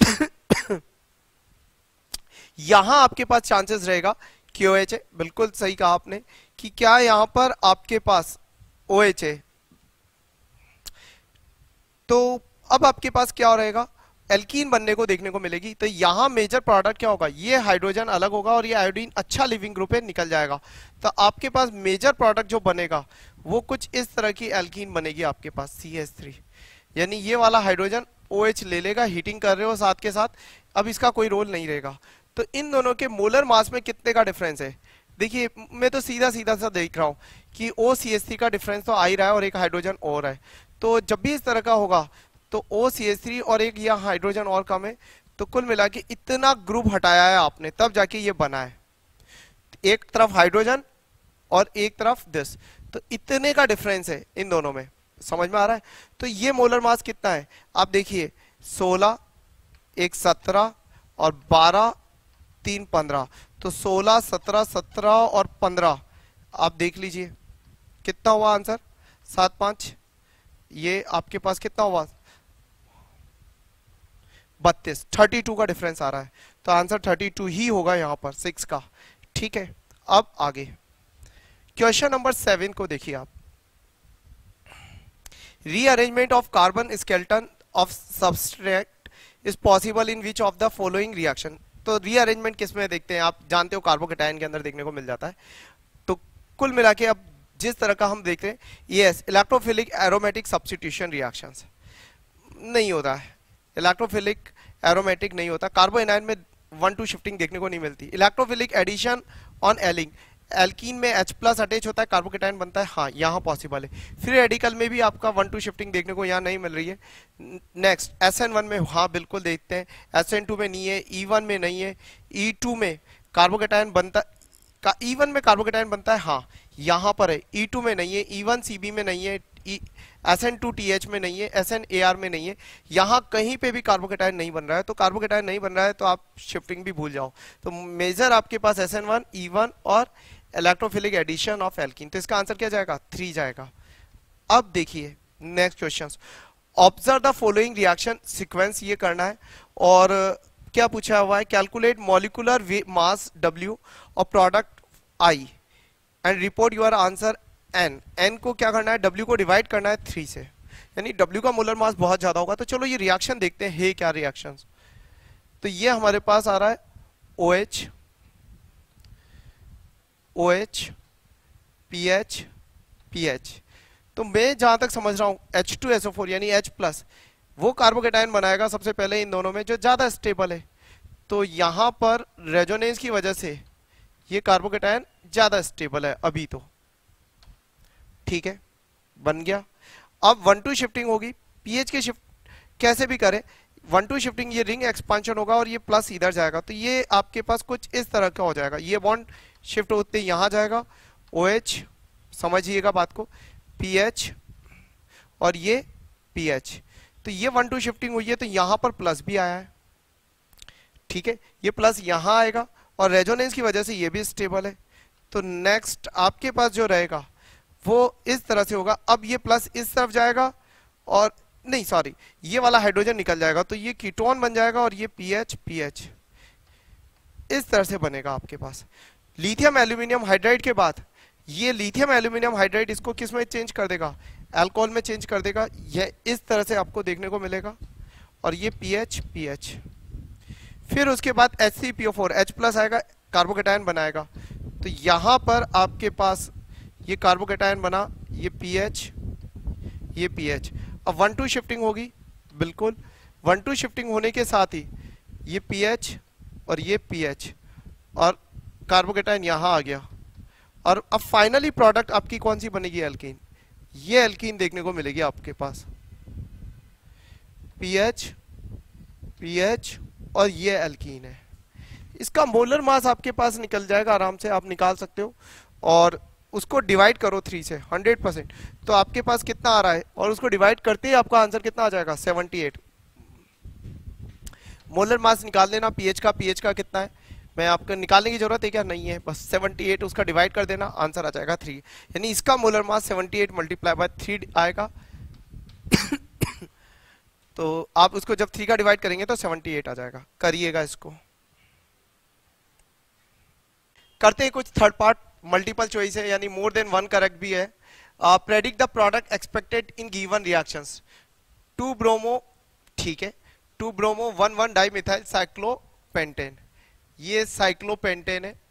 यहां आपके पास चांसेस रहेगा कि OH है, बिल्कुल सही कहा आपने कि क्या यहां पर आपके पास OH है, तो अब आपके पास क्या रहेगा, एल्कीन बनने को देखने को मिलेगी। तो यहां मेजर प्रोडक्ट क्या होगा, ये हाइड्रोजन अलग होगा और ये आयोडीन अच्छा लिविंग ग्रुप है निकल जाएगा। तो आपके पास मेजर प्रोडक्ट जो बनेगा वो कुछ इस तरह की एल्कीन बनेगी आपके पास सी एच थ्री, यानी ये वाला हाइड्रोजन OH ले लेगा, हीटिंग कर रहे हो साथ के साथ, अब इसका कोई रोल नहीं रहेगा। तो इन दोनों के मोलर मास में कितने का डिफरेंस है, देखिए मैं तो सीधा सीधा सा देख रहा हूं कि ओ सी एच थ्री का डिफरेंस तो आ ही रहा है और एक हाइड्रोजन और है, तो जब भी इस तरह का होगा तो ओ सी एच थ्री और एक यह हाइड्रोजन और कम है, तो कुल मिला के इतना ग्रुप हटाया है आपने तब जाके ये बना है, एक तरफ हाइड्रोजन और एक तरफ दिस, तो इतने का डिफरेंस है इन दोनों में, समझ में आ रहा है। तो ये मोलर मास कितना है आप देखिए, सोलह, एक सत्रह और बारह, तीन पंद्रह, तो सोलह, सत्रह, सत्रह और पंद्रह, आप देख लीजिए कितना हुआ आंसर, सात पांच, ये आपके पास कितना हुआ बत्तीस, थर्टी टू का डिफरेंस आ रहा है, तो आंसर थर्टी टू ही होगा यहां पर सिक्स का, ठीक है। अब आगे क्वेश्चन नंबर सेवन को देखिए आप, rearrangement of carbon skeleton of substrate is possible in which of the following reaction. तो रीअरेंजमेंट किसमें देखते हैं, आप जानते हो कार्बोकेटायन के अंदर देखने को मिल जाता है। तो कुल मिला के अब जिस तरह का हम देखते हैं, yes electrophilic aromatic substitution reactions नहीं होता है, इलेक्ट्रोफिलिक एरोमेटिक नहीं होता, कार्बोएनायन में वन टू शिफ्टिंग देखने को नहीं मिलती। इलेक्ट्रोफिलिक एडिशन ऑन एलिंग, एल्कीन में H प्लस अटैच होता है, कार्बोकेटायन बनता है, हाँ यहाँ पॉसिबल है। फ्री रेडिकल में भी आपका वन टू शिफ्टिंग देखने को यहाँ नहीं मिल रही है। नेक्स्ट एस एन वन में हाँ बिल्कुल देखते हैं, एस एन टू में नहीं है, ई वन में नहीं है, ई टू में कार्बोकेटायन बनता का ई वन में कार्बोकेटायन बनता है, हाँ यहाँ पर है, ई टू में नहीं है, ई वन सी बी में नहीं है, S N two T H में नहीं है, एस एन ए आर में नहीं है, यहाँ कहीं पे भी कार्बोकेटायन नहीं बन रहा है। तो कार्बोकेटायन नहीं बन रहा है तो आप शिफ्टिंग भी भूल जाओ। तो मेजर आपके पास S N one, E one और इलेक्ट्रोफिलिक एडिशन ऑफ एल्कीन, तो इसका आंसर क्या जाएगा, थ्री जाएगा। अब देखिए next question, observe the following reaction sequence, ये करना है और क्या पूछा हुआ है, कैलकुलेट मॉलिक्यूलर मास W और product I and report your answer N। N को क्या करना है, W को डिवाइड करना है थ्री से, यानी W का मोलर मास बहुत ज्यादा होगा। तो चलो ये रिएक्शन देखते हैं, है क्या रिएक्शन। तो ये हमारे पास आ रहा है OH, OH, PH, PH। तो मैं जहां तक समझ रहा हूं H two S O four यानी H प्लस वो कार्बोकेटायन बनाएगा सबसे पहले इन दोनों में जो ज्यादा स्टेबल है। तो यहां पर रेजोनेंस की वजह से ये कार्बोकेटायन ज्यादा स्टेबल है अभी तो, ठीक है, बन गया। अब वन टू शिफ्टिंग होगी, पीएच के शिफ्ट कैसे भी करें, वन टू शिफ्टिंग, ये रिंग एक्सपांशन होगा और ये प्लस इधर जाएगा, तो ये आपके पास कुछ इस तरह का हो जाएगा। ये बॉन्ड शिफ्ट होते ही यहां जाएगा, OH, समझिएगा बात को, पीएच और ये पीएच, तो ये वन टू शिफ्टिंग हुई है, तो यहां पर प्लस भी आया है, ठीक है, ये प्लस यहां आएगा और रेजोनेंस की वजह से ये भी स्टेबल है। तो नेक्स्ट आपके पास जो रहेगा वो इस तरह से होगा। अब ये प्लस इस तरफ जाएगा और नहीं सॉरी ये वाला हाइड्रोजन निकल जाएगा, तो ये कीटोन बन जाएगा और ये पीएच पीएच इस तरह से बनेगा आपके पास। लिथियम एल्यूमिनियम हाइड्राइड के बाद ये लिथियम एल्यूमिनियम हाइड्राइड इसको किस में चेंज कर देगा, अल्कोहल में चेंज कर देगा, यह इस तरह से आपको देखने को मिलेगा और ये पीएच पीएच। फिर उसके बाद H C P O four, H plus आएगा, कार्बोकेटायन बनाएगा, तो यहां पर आपके पास ये कार्बोकेटायन बना, ये पीएच ये पीएच। अब वन टू शिफ्टिंग होगी, बिल्कुल वन टू शिफ्टिंग होने के साथ ही ये पीएच और ये पीएच और कार्बोकेटायन यहां आ गया, और अब फाइनली प्रोडक्ट आपकी कौन सी बनेगी, एल्कीन। ये एल्कीन देखने को मिलेगी आपके पास, पीएच पीएच और ये एल्कीन है। इसका मोलर मास आपके पास निकल जाएगा, आराम से आप निकाल सकते हो, और उसको डिवाइड करो थ्री से हंड्रेड परसेंट, तो आपके पास कितना आ रहा है, और उसको डिवाइड करते ही आपका आंसर कितना आ जाएगा, सेवेंटी एट। मोलर मास निकाल लेना पीएच का, पीएच का कितना है, मैं आपको निकालने की जरूरत है क्या, नहीं है, बस सेवेंटी एट उसका डिवाइड कर देना, आंसर आ जाएगा थ्री, यानी इसका molar mass seventy eight multiply by three आएगा। तो आप उसको जब थ्री का डिवाइड करेंगे तो सेवेंटी एट आ जाएगा। करिएगा इसको, करते हैं कुछ थर्ड पार्ट, मल्टीपल चॉइस है, यानी मोर देन वन करेक्ट भी है। Predict the product expected in given reactions, two bromo, ठीक है, two bromo one one dimethyl cyclopentane, ये साइक्लोपेंटेन है,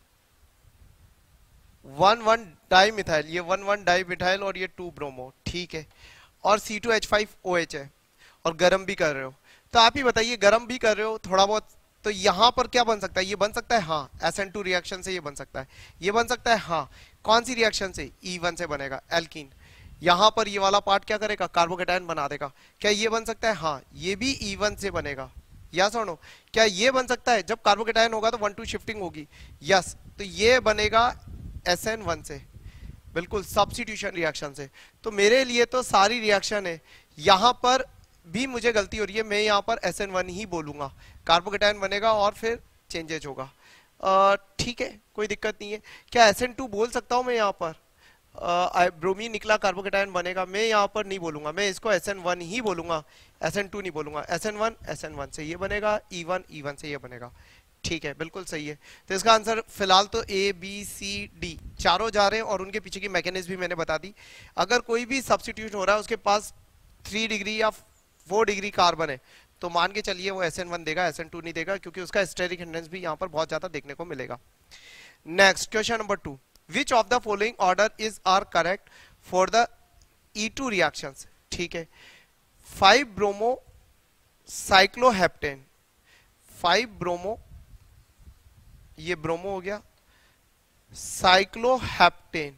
वन वन डाई मिथाइल, ये वन वन डाई मिथाइल और ये टू ब्रोमो, ठीक है, और C two H five O H है, और गर्म भी कर रहे हो, तो आप ही बताइए, गर्म भी कर रहे हो थोड़ा बहुत, तो यहां पर क्या बन सकता है, ये बन सकता है, हाँ, एस एन टू रिएक्शन से ये बन सकता है, ये बन सकता है, हाँ, कौन सी रिएक्शन से, ई वन से बनेगा, एल्कीन। यहां पर ये वाला पार्ट क्या करेगा, कार्बोकेटायन बना देगा, क्या ये बन सकता है, हाँ, ये भी ई वन से बनेगा, या सुनो, क्या ये बन सकता है, जब कार्बोकेटायन होगा तो वन टू शिफ्टिंग होगी, यस, तो ये बनेगा एस एन वन से, बिल्कुल सब्स्टिट्यूशन रिएक्शन से। तो मेरे लिए तो सारी रिएक्शन है, यहां पर भी मुझे गलती हो रही है, मैं यहाँ पर एस एन वन ही बोलूंगा, कार्बोकेटायन बनेगा और फिर चेंजेज होगा, ठीक है, कोई दिक्कत नहीं है। क्या एस एन टू बोल सकता हूँ मैं यहाँ पर, ब्रोमीन निकला कार्बोकेटायन बनेगा, मैं यहाँ पर नहीं बोलूंगा, मैं इसको एस एन वन ही बोलूंगा, एस एन टू नहीं बोलूंगा, S N one S N one से ये बनेगा, ई वन ई वन से ये बनेगा, ठीक है, बिल्कुल सही है। तो इसका आंसर फिलहाल तो ए बी सी डी चारों जा रहे हैं, और उनके पीछे की मैकेनिज्म भी मैंने बता दी। अगर कोई भी सब्स्टिट्यूट हो रहा है, उसके पास थ्री डिग्री या फोर डिग्री कार्बन है, तो मान के चलिए वो एस एन वन देगा, एस एन टू नहीं देगा, क्योंकि उसका स्टेरिक हिंड्रेंस भी यहाँ पर बहुत ज्यादा देखने को मिलेगा। Next question number two, which of the following order is are correct for the E two reactions, ठीक है, five bromo cycloheptane, five bromo, ये ब्रोमो हो गया, साइक्लोहेप्टेन,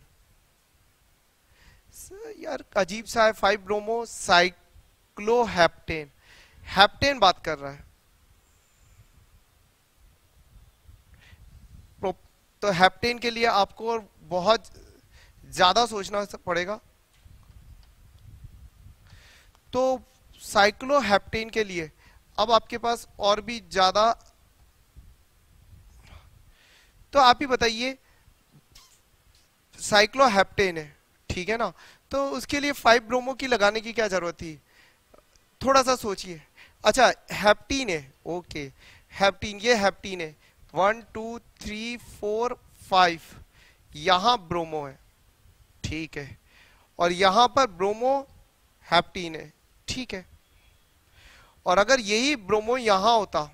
यार अजीब सा है, फाइव ब्रोमो साइक्लोहेप्टेन, हेप्टेन बात कर रहा है, तो हेप्टेन के लिए आपको बहुत ज्यादा सोचना पड़ेगा, तो साइक्लोहेप्टेन के लिए अब आपके पास और भी ज्यादा, तो आप ही बताइए, साइक्लोहेप्टेन है, ठीक है ना, तो उसके लिए फाइव ब्रोमो की लगाने की क्या जरूरत थी, थोड़ा सा सोचिए। अच्छा हेप्टीन है, ओके, हेप्टीन, ये हेप्टीन है, one two three four five, यहां ब्रोमो है, ठीक है, और यहां पर ब्रोमो हेप्टीन है, ठीक है, और अगर यही ब्रोमो यहां होता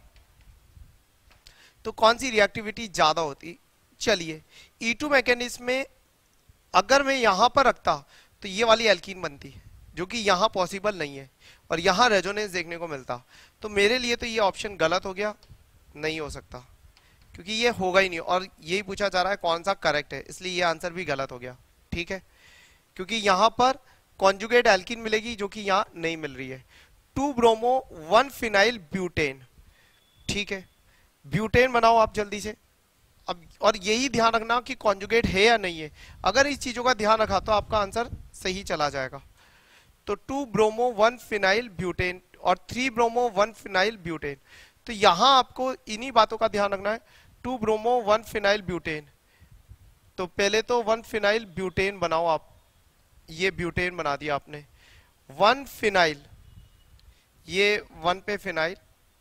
तो कौन सी रिएक्टिविटी ज्यादा होती, चलिए ई टू मैकेनिज्म में अगर मैं यहां पर रखता तो ये वाली एल्कीन बनती, जो कि यहां पॉसिबल नहीं है, और यहां रेजोनेंस देखने को मिलता, तो मेरे लिए तो ये ऑप्शन गलत हो गया, नहीं हो सकता, क्योंकि ये होगा ही नहीं, और यही पूछा जा रहा है कौन सा करेक्ट है, इसलिए ये आंसर भी गलत हो गया। ठीक है, क्योंकि यहां पर कॉन्जुगेट एल्कीन मिलेगी जो कि यहां नहीं मिल रही है। Two bromo one phenyl butane, ठीक है, ब्यूटेन बनाओ आप जल्दी से। अब और यही ध्यान रखना कि कॉन्जुगेट है या नहीं है, अगर इस चीजों का ध्यान रखा तो आपका आंसर सही चला जाएगा। तो two bromo one phenyl butane और three bromo one phenyl butane, तो यहां आपको इन्हीं बातों का ध्यान रखना है। Two bromo one phenyl butane, तो पहले तो वन फिनाइल ब्यूटेन बनाओ आप, ये ब्यूटेन बना दिया आपने। वन फिनाइल, ये वन पे फिनाइल,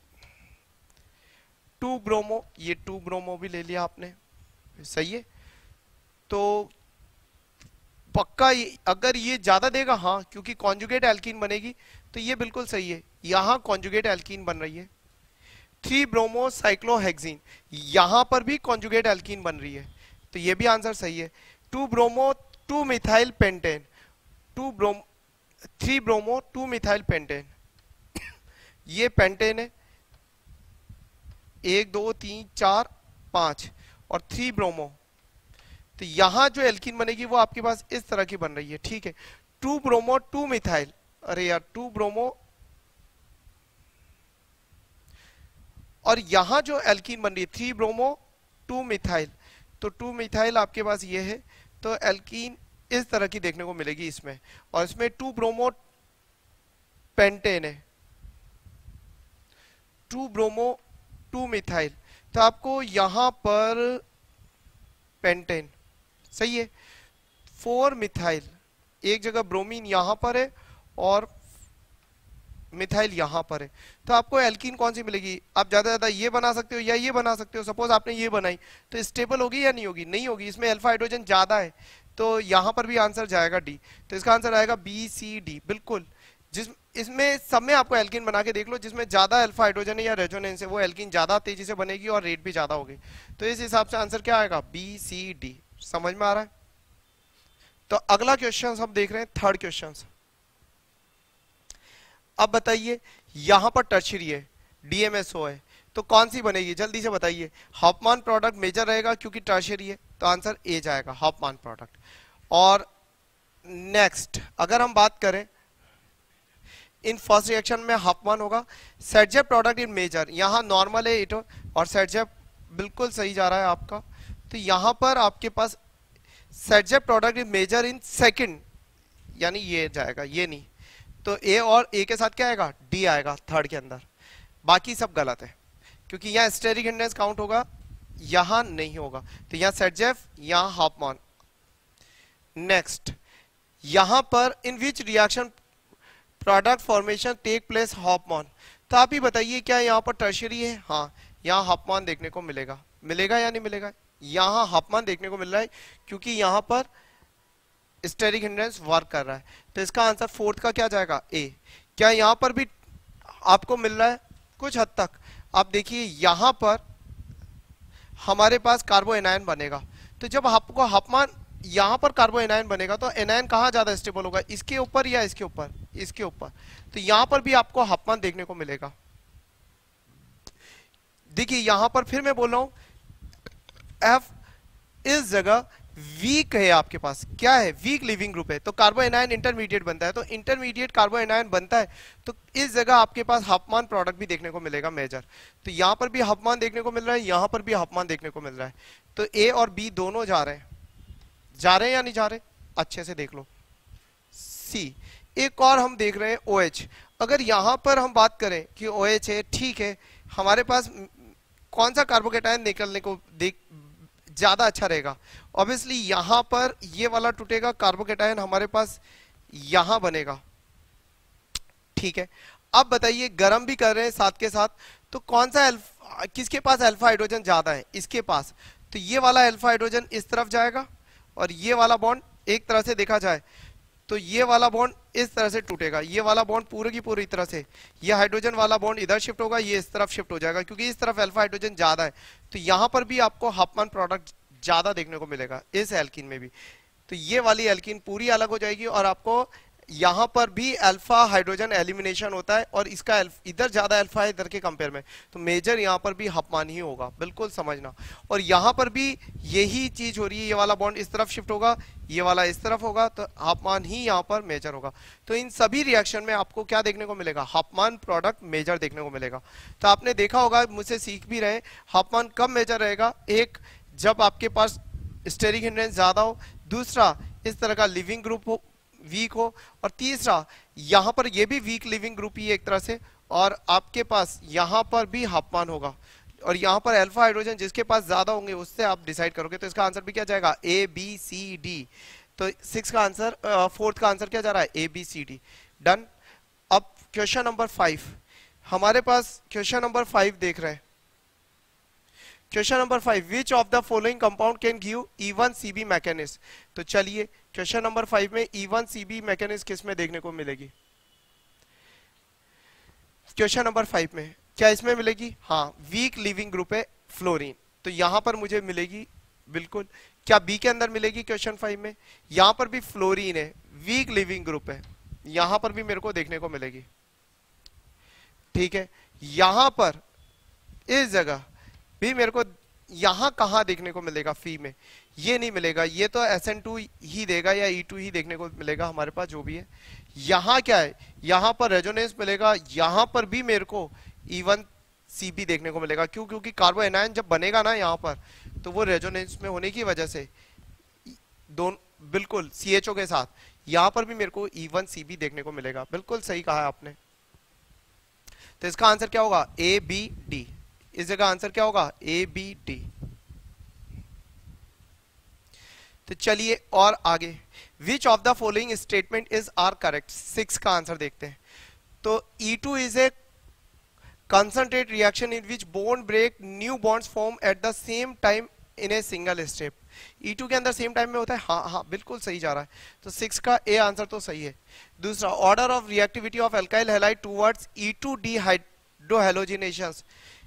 टू ब्रोमो, ये टू ब्रोमो भी ले लिया आपने, सही है। तो पक्का ये, अगर ये ज्यादा देगा, हाँ, क्योंकि कॉन्जुगेट एल्कीन बनेगी, तो ये बिल्कुल सही है, यहां कॉन्जुगेट एल्कीन बन रही है। थ्री ब्रोमो साइक्लोहेक्सीन, यहां पर भी कॉन्जुगेट एल्कीन बन रही है, तो ये भी आंसर सही है। Two bromo two methyl pentane, two bromo three bromo two methyl pentane, ये पेंटेन है, एक दो तीन चार पांच, और थ्री ब्रोमो, तो यहां जो एल्कीन बनेगी वो आपके पास इस तरह की बन रही है। ठीक है, टू ब्रोमो टू मिथाइल, अरे यार टू ब्रोमो, और यहां जो एल्कीन बन रही है थ्री ब्रोमो टू मिथाइल, तो टू मिथाइल आपके पास ये है, तो एल्कीन इस तरह की देखने को मिलेगी इसमें, और इसमें टू ब्रोमो पेंटेन है, टू ब्रोमो टू मिथाइल, तो आपको यहां पर पेंटेन सही है। फोर मिथाइल, एक जगह ब्रोमीन यहां पर है और मिथाइल यहां पर है, तो आपको एल्कीन कौन सी मिलेगी? आप ज्यादा ज्यादा ये बना सकते हो या ये बना सकते हो। सपोज आपने ये बनाई तो स्टेबल होगी या नहीं होगी? नहीं होगी, इसमें अल्फा हाइड्रोजन ज्यादा है, तो यहां पर भी आंसर जाएगा डी, तो इसका आंसर आएगा बी सी डी बिल्कुल। जिस इसमें सब में आपको एल्कीन बना के देख लो, जिसमें ज्यादा अल्फा हाइड्रोजन है या रेजोनेंस है वो एल्कीन ज्यादा तेजी से बनेगी और रेट भी ज्यादा होगी, तो इस हिसाब से आंसर क्या आएगा? B C D. समझ में आ रहा है? तो अगला क्वेश्चन हम देख रहे हैं, थर्ड क्वेश्चन। अब बताइए, यहां पर टर्शियरी है, डीएमएसओ है, तो कौन सी बनेगी? जल्दी से बताइए। हॉफमान प्रोडक्ट मेजर रहेगा क्योंकि टर्शियरी है, तो आंसर ए जाएगा, हॉफमान प्रोडक्ट। और नेक्स्ट अगर हम बात करें, इन फर्स्ट रिएक्शन में हॉफमान होगा। सेटजेप प्रोडक्ट इन मेजर, यहां नॉर्मल है इटो, और सेटजेप बिल्कुल सही जा रहा है आपका, तो यहां पर आपके पास Saytzeff product in major in second, यानी ये जाएगा, ये नहीं, तो ए और ए के साथ क्या आएगा? डी आएगा थर्ड के अंदर। बाकी सब गलत है क्योंकि यहाँ स्टेरिक हिंड्रेंस काउंट होगा, यहां नहीं होगा, तो यहाँ सेटजेफ, यहाँ हॉफमान। नेक्स्ट, यहां पर in which reaction product formation take place Hofmann, तो आप ही बताइए क्या यहाँ पर टर्शियरी है? हाँ, यहाँ हॉफमान देखने को मिलेगा, मिलेगा या नहीं मिलेगा? यहाँ हॉफमान देखने को मिल रहा है क्योंकि यहाँ पर स्टेरिक हिंड्रेंस वर्क कर रहा है, तो इसका आंसर फोर्थ का क्या जाएगा? ए। क्या यहाँ पर भी आपको मिल रहा है? कुछ हद तक। आप देखिए यहाँ पर हमारे पास कार्बो एनायन बनेगा, तो जब आपको हॉफमान यहाँ पर कार्बो एनायन बनेगा तो एनायन कहाँ ज्यादा स्टेबल होगा? इसके ऊपर या इसके ऊपर? इसके ऊपर, तो यहाँ पर भी आपको हॉफमान देखने को मिलेगा। देखिए यहाँ पर फिर मैं बोल रहा हूं, एफ इस जगह वीक है, आपके पास क्या है? वीक लिविंग ग्रुप है, तो कार्बो एनायन इंटरमीडिएट बनता है, तो इंटरमीडिएट कार्बो एनायन बनता है, तो इस जगह आपके पास हॉफमान प्रोडक्ट भी देखने को मिलेगा मेजर, तो यहां पर भी हॉफमान देखने को मिल रहा है, यहां पर भी हॉफमान देखने को मिल रहा है, तो ए और बी दोनों जा रहे हैं, जा रहे हैं या नहीं जा रहे? अच्छे से देख लो। सी, एक और हम देख रहे हैं ओ एच। अगर यहां पर हम बात करें कि ओ एच है, ठीक है, हमारे पास कौन सा कार्बोकेटायन निकलने को देख ज्यादा अच्छा रहेगा? ऑब्वियसली यहां पर ये वाला टूटेगा, कार्बोकेटायन हमारे पास यहां बनेगा, ठीक है। अब बताइए, गर्म भी कर रहे हैं साथ के साथ, तो कौन सा अल्फा, किसके पास अल्फा हाइड्रोजन ज्यादा है? इसके पास, तो ये वाला अल्फा हाइड्रोजन इस तरफ जाएगा, और ये वाला बॉन्ड एक तरह से देखा जाए तो ये वाला बॉन्ड इस तरह से टूटेगा, ये वाला बॉन्ड पूरे की पूरी तरह से, ये हाइड्रोजन वाला बॉन्ड इधर शिफ्ट होगा, ये इस तरफ शिफ्ट हो जाएगा, क्योंकि इस तरफ अल्फा हाइड्रोजन ज्यादा है, तो यहां पर भी आपको हॉफमान प्रोडक्ट ज्यादा देखने को मिलेगा इस एल्कीन में भी, तो ये वाली एल्कीन पूरी अलग हो जाएगी और आपको यहाँ पर भी अल्फा हाइड्रोजन एलिमिनेशन होता है और इसका इधर ज्यादा अल्फा है इधर के कंपेयर में, तो मेजर यहाँ पर भी हाफमान ही होगा, बिल्कुल समझना। और यहाँ पर भी यही चीज हो रही है, ये वाला बॉन्ड इस तरफ शिफ्ट होगा, ये वाला इस तरफ होगा, तो हाफमान ही यहाँ पर मेजर होगा। तो इन सभी रिएक्शन में आपको क्या देखने को मिलेगा, हाफमान प्रोडक्ट मेजर देखने को मिलेगा। तो आपने देखा होगा, मुझसे सीख भी रहे, हाफमान कब मेजर रहेगा, एक जब आपके पास स्टेरिक हिंड्रेंस ज्यादा हो, दूसरा इस तरह का लिविंग ग्रुप हो वीक हो, और तीसरा यहां पर ये भी वीक लिविंग ग्रुप ही एक तरह से, और आपके पास यहां पर भी हाफमान होगा, और यहां पर अल्फा हाइड्रोजन जिसके पास ज्यादा होंगे उससे आप डिसाइड करोगे। तो इसका आंसर भी क्या जाएगा, ए बी सी डी। तो सिक्स का आंसर, फोर्थ का आंसर क्या जा रहा है, A B C D. Done. अब क्वेश्चन नंबर फाइव, हमारे पास क्वेश्चन नंबर फाइव देख रहे हैं। Question number five, which of the following compound can give E one C B mechanism. तो चलिए क्वेश्चन नंबर फाइव में E one C B mechanism किस में देखने को मिलेगी, क्वेश्चन नंबर फाइव में क्या इसमें मिलेगी, हाँ वीक लिविंग ग्रुप है फ्लोरीन, तो यहां पर मुझे मिलेगी बिल्कुल। क्या बी के अंदर मिलेगी क्वेश्चन फाइव में, यहां पर भी फ्लोरीन है, वीक लिविंग ग्रुप है, यहां पर भी मेरे को देखने को मिलेगी। ठीक है, यहां पर इस जगह भी मेरे को यहां कहां देखने को मिलेगा, फी में ये नहीं मिलेगा, ये तो एस एन टू ही देगा या ई टू ही देखने को मिलेगा हमारे पास जो भी है। यहां क्या है, यहां पर रेजोनेंस मिलेगा, यहां पर भी मेरे को ई वन सी बी देखने को मिलेगा। क्यों, क्योंकि कार्बो एनायन जब बनेगा ना यहां पर, तो वो रेजोनेंस में होने की वजह से दोनों बिल्कुल सी एच ओ के साथ, यहां पर भी मेरे को ई वन सी बी देखने को मिलेगा। बिल्कुल सही कहा है आपने। तो इसका आंसर क्या होगा, ए बी डी। इस जगह आंसर क्या होगा, ए बी डी। तो चलिए और आगे, which of the following statement is are correct. Six का आंसर देखते हैं। तो E two is a concentrate reaction in which bond break, new bonds form at the same time in a single step. E two के अंदर same time में होता है, हाँ हाँ बिल्कुल सही जा रहा है। तो सिक्स का ए आंसर तो सही है। दूसरा, order of reactivity of alkyl halide towards E two dehydrohalogenations,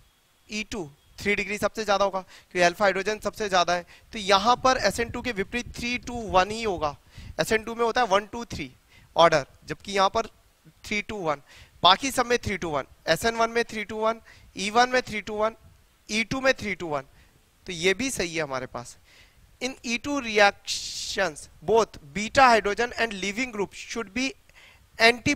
E two three degree सबसे ज्यादा होगा क्योंकि अल्फा हाइड्रोजन सबसे ज्यादा है, तो यहां पर एस एन टू के विपरीत थ्री टू वन ही होगा। एस एन टू में होता है वन टू थ्री ऑर्डर, जबकि यहां पर थ्री टू वन, बाकी सब में three two one, S N one में three two one, E one में three two one, E two में थ्री टू वन, तो ये भी सही है हमारे पास। In E two reactions both beta hydrogen and leaving group should be anti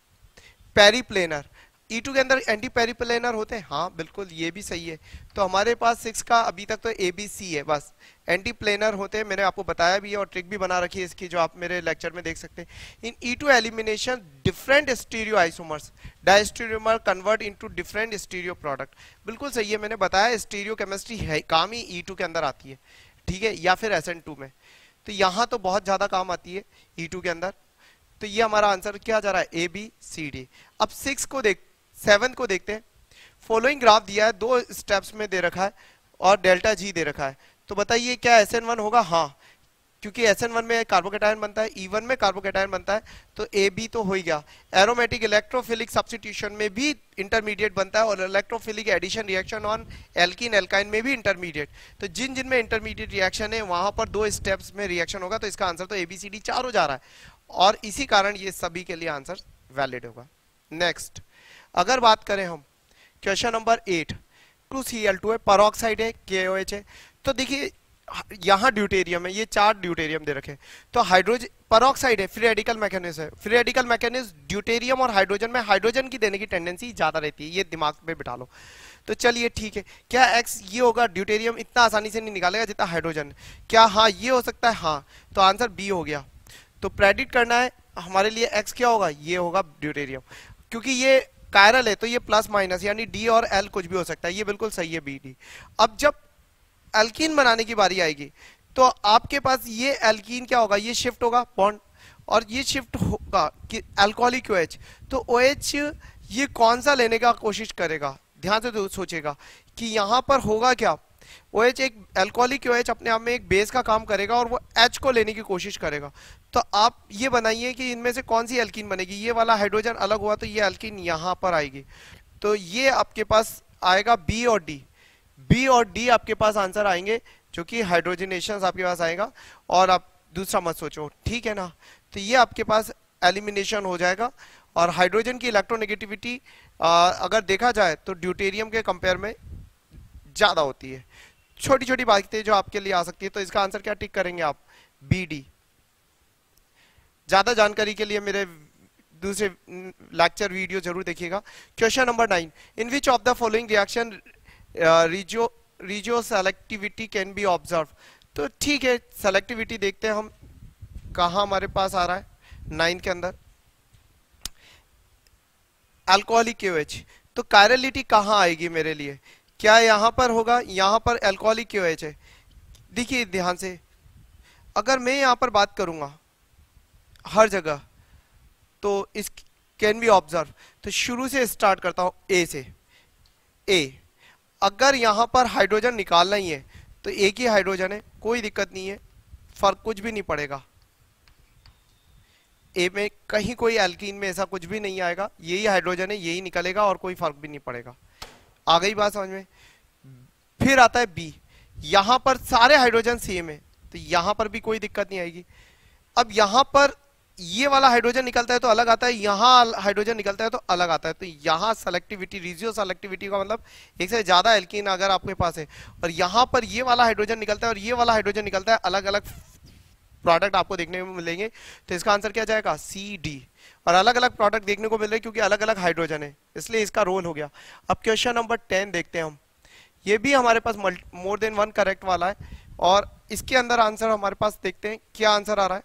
periplanar. E two के अंदर एंटी पेरीप्लेनर होते हैं, हाँ बिल्कुल ये भी सही है। तो हमारे पास सिक्स का अभी तक तो ए बी सी है, बस एंटी प्लेनर होते हैं, मैंने आपको बताया भी है और ट्रिक भी बना रखी है इसकी, जो आप मेरे लेक्चर में देख सकते हैं। In E two elimination different stereo isomers diastereomer convert into different stereo product. बिल्कुल सही है, मैंने बताया स्टीरियो केमिस्ट्री है काम ही ई टू के अंदर आती है, ठीक है, या फिर एस एन टू में, तो यहाँ तो बहुत ज्यादा काम आती है ई टू के अंदर। तो ये हमारा आंसर क्या जा रहा है, ए बी सी डी। अब सिक्स को देख सेवन को देखते हैं। फॉलोइंग ग्राफ दिया है, दो स्टेप्स में दे रखा है और डेल्टा जी दे रखा है, तो बताइए क्या एस एन वन होगा, हाँ क्योंकि एस एन वन में कार्बोकेटायन बनता है, ई वन में कार्बोकेटायन बनता है, तो ए बी तो हो ही गया। एरोमेटिक इलेक्ट्रोफिलिक सब्स्टिट्यूशन में भी इंटरमीडिएट बनता है और electrophilic addition reaction on alkene alkyne में भी इंटरमीडिएट। तो जिन जिन में इंटरमीडिएट रिएक्शन है वहां पर दो स्टेप्स में रिएक्शन होगा, तो इसका आंसर तो ए बी सी डी चारों जा रहा है और इसी कारण ये सभी के लिए आंसर वैलिड होगा। नेक्स्ट अगर बात करें हम question number eight, two C L two है, परऑक्साइड है, के ओ एच है। तो देखिए यहाँ ड्यूटेरियम है, ये चार ड्यूटेरियम दे रखे, तो हाइड्रोजन परऑक्साइड है, फ्री रेडिकल मैकेनिज्म है। फ्री रेडिकल मैकेनिज्म ड्यूटेरियम और हाइड्रोजन में हाइड्रोजन की देने की टेंडेंसी ज्यादा रहती है, ये दिमाग में बिठा लो। तो चलिए ठीक है, क्या एक्स ये होगा, ड्यूटेरियम इतना आसानी से नहीं निकालेगा जितना हाइड्रोजन। क्या हाँ ये हो सकता है, हाँ, तो आंसर बी हो गया। तो प्रेडिक्ट करना है हमारे लिए एक्स क्या होगा, ये होगा ड्यूटेरियम, क्योंकि ये कायरल है तो ये प्लस माइनस यानी डी और एल कुछ भी हो सकता है, ये बिल्कुल सही है बी डी। अब जब एल्कीन बनाने की बारी आएगी तो आपके पास ये एल्कीन क्या होगा, ये शिफ्ट होगा बॉन्ड और ये शिफ्ट होगा कि अल्कोहलिक ओएच, तो ओएच ये कौन सा लेने का कोशिश करेगा, ध्यान से तो सोचेगा कि यहां पर होगा क्या, OH एक अल्कोहलिक OH अपने आप में एक बेस का काम करेगा और वो H को लेने की कोशिश करेगा। तो आप ये बनाइए कि इनमें से कौन सी एल्कीन बनेगी, ये वाला हाइड्रोजन अलग हुआ तो ये एल्कीन यहां पर आएगी, तो ये आपके पास आएगा बी और डी, बी और डी आपके पास आंसर आएंगे जो कि हाइड्रोजनेशन आपके पास आएगा। और आप दूसरा मत सोचो, ठीक है ना। तो ये आपके पास एलिमिनेशन हो जाएगा। और हाइड्रोजन की इलेक्ट्रोनेगेटिविटी अगर देखा जाए तो ड्यूटेरियम के कंपेयर में ज्यादा होती है। छोटी छोटी बातें जो आपके लिए आ सकती है, तो इसका आंसर क्या टिक करेंगे आप? B D. ज्यादा जानकारी के लिए मेरे दूसरे लेक्चर वीडियो जरूर देखिएगा। Question number nine, in which of the following reaction regio regio selectivity can be observe. तो ठीक है, सेलेक्टिविटी देखते हैं हम कहा हमारे पास आ रहा है नाइन के अंदर। अल्कोहलिक क्यूएच, तो कायरलिटी कहाँ आएगी मेरे लिए? क्या यहां पर होगा? यहां पर अल्कोहलिक क्यूएच है। देखिए ध्यान से, अगर मैं यहां पर बात करूंगा हर जगह, तो इस कैन बी ऑब्जर्व, तो शुरू से स्टार्ट करता हूं ए से। ए, अगर यहां पर हाइड्रोजन निकालना ही है तो एक ही हाइड्रोजन है, कोई दिक्कत नहीं है, फर्क कुछ भी नहीं पड़ेगा। ए में कहीं कोई एल्कीन में ऐसा कुछ भी नहीं आएगा, यही हाइड्रोजन है, यही निकलेगा और कोई फर्क भी नहीं पड़ेगा। आ गई बात समझ में? फिर आता है बी, यहां पर सारे हाइड्रोजन सेम है, तो यहां पर भी कोई दिक्कत नहीं आएगी। अब यहां पर ये वाला हाइड्रोजन निकलता है तो अलग आता है, यहां हाइड्रोजन निकलता है तो अलग आता है, तो यहां सेलेक्टिविटी, रिजियो सेलेक्टिविटी का मतलब एक से ज्यादा एल्कीन अगर आपके पास है, और यहां पर ये वाला हाइड्रोजन निकलता है और ये वाला हाइड्रोजन निकलता है, अलग अलग प्रोडक्ट आपको देखने को मिलेंगे। तो इसका आंसर क्या जाएगा? C D. और अलग अलग प्रोडक्ट देखने को मिल रहे हैं क्योंकि अलग अलग हाइड्रोजन है, इसलिए इसका रोल हो गया। अब क्वेश्चन नंबर टेन देखते हैं हम। ये भी हमारे पास मोर देन वन करेक्ट वाला है, और इसके अंदर आंसर हमारे पास देखते हैं क्या आंसर आ रहा है।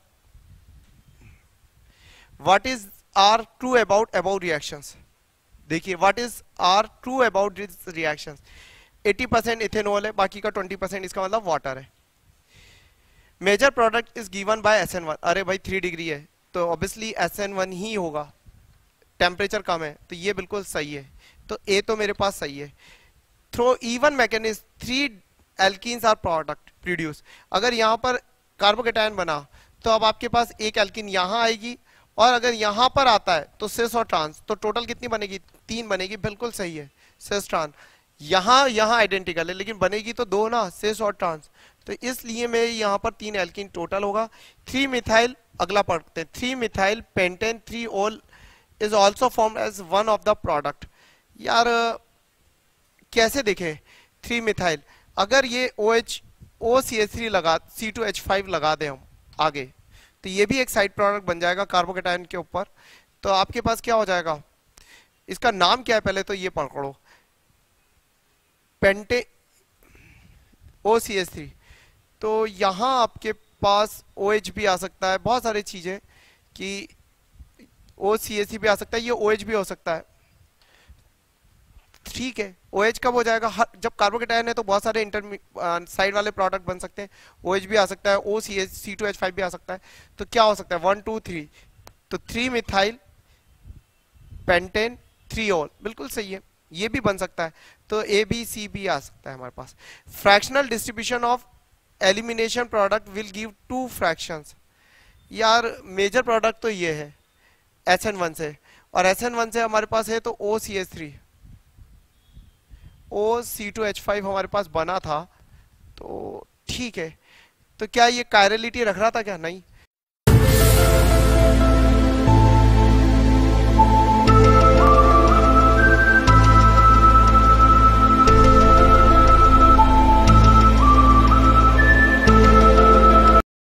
What is are true about about reactions. देखिए what is are true about this reactions. अस्सी परसेंट इथेनॉल है, बाकी का ट्वेंटी परसेंट इसका मतलब वाटर है। Major product is given by S N one. अरे भाई थ्री डिग्री है तो ऑब्वियसली एस एन वन ही होगा, टेम्परेचर कम है, तो ये बिल्कुल सही है। तो ए तो मेरे पास सही है। Through E one mechanism, three alkenes are product produce. अगर यहाँ पर कार्बोकेटायन बना तो अब आपके पास एक एल्कीन यहाँ आएगी, और अगर यहाँ पर आता है तो सिस और ट्रांस, तो टोटल कितनी बनेगी? तीन बनेगी, बिल्कुल सही है। सिस ट्रांस, यहाँ यहाँ आइडेंटिकल है लेकिन बनेगी तो दो ना, सिस और ट्रांस, तो इसलिए मैं यहाँ पर तीन एल्कीन टोटल होगा। थ्री मिथाइल, अगला पढ़ते हैं, three methyl pentane three ol is also form as one of the product. यार कैसे देखें? थ्री मिथाइल, अगर ये O H O C H three लगा, सी टू एच फाइव लगा दें हम आगे, तो ये भी एक साइड प्रोडक्ट बन जाएगा कार्बोकेटायन के ऊपर। तो आपके पास क्या हो जाएगा? इसका नाम क्या है पहले तो ये पकड़ो, पेंटे ओ सी एच थ्री। तो यहाँ आपके पास ओ एच भी आ सकता है, बहुत सारी चीजें कि ओ सी एच भी आ सकता है, ये ओ एच भी हो सकता है। ठीक है, ओ एच कब हो जाएगा? हर जब कार्बोकेटायन है तो बहुत सारे इंटर साइड वाले प्रोडक्ट बन सकते हैं। ओ एच भी आ सकता है, O C H, C two H five भी आ सकता है। तो क्या हो सकता है? वन टू थ्री, तो three methyl pentane three ol, बिल्कुल सही है, ये भी बन सकता है। तो ए बी सी भी आ सकता है हमारे पास। Fractional distribution of elimination product will give two fractions. यार मेजर प्रोडक्ट तो ये है एस एन वन से, और एस एन वन से हमारे पास है तो O C H three, O C two H five हमारे पास बना था, तो ठीक है। तो क्या ये कायरलिटी रख रहा था क्या? नहीं।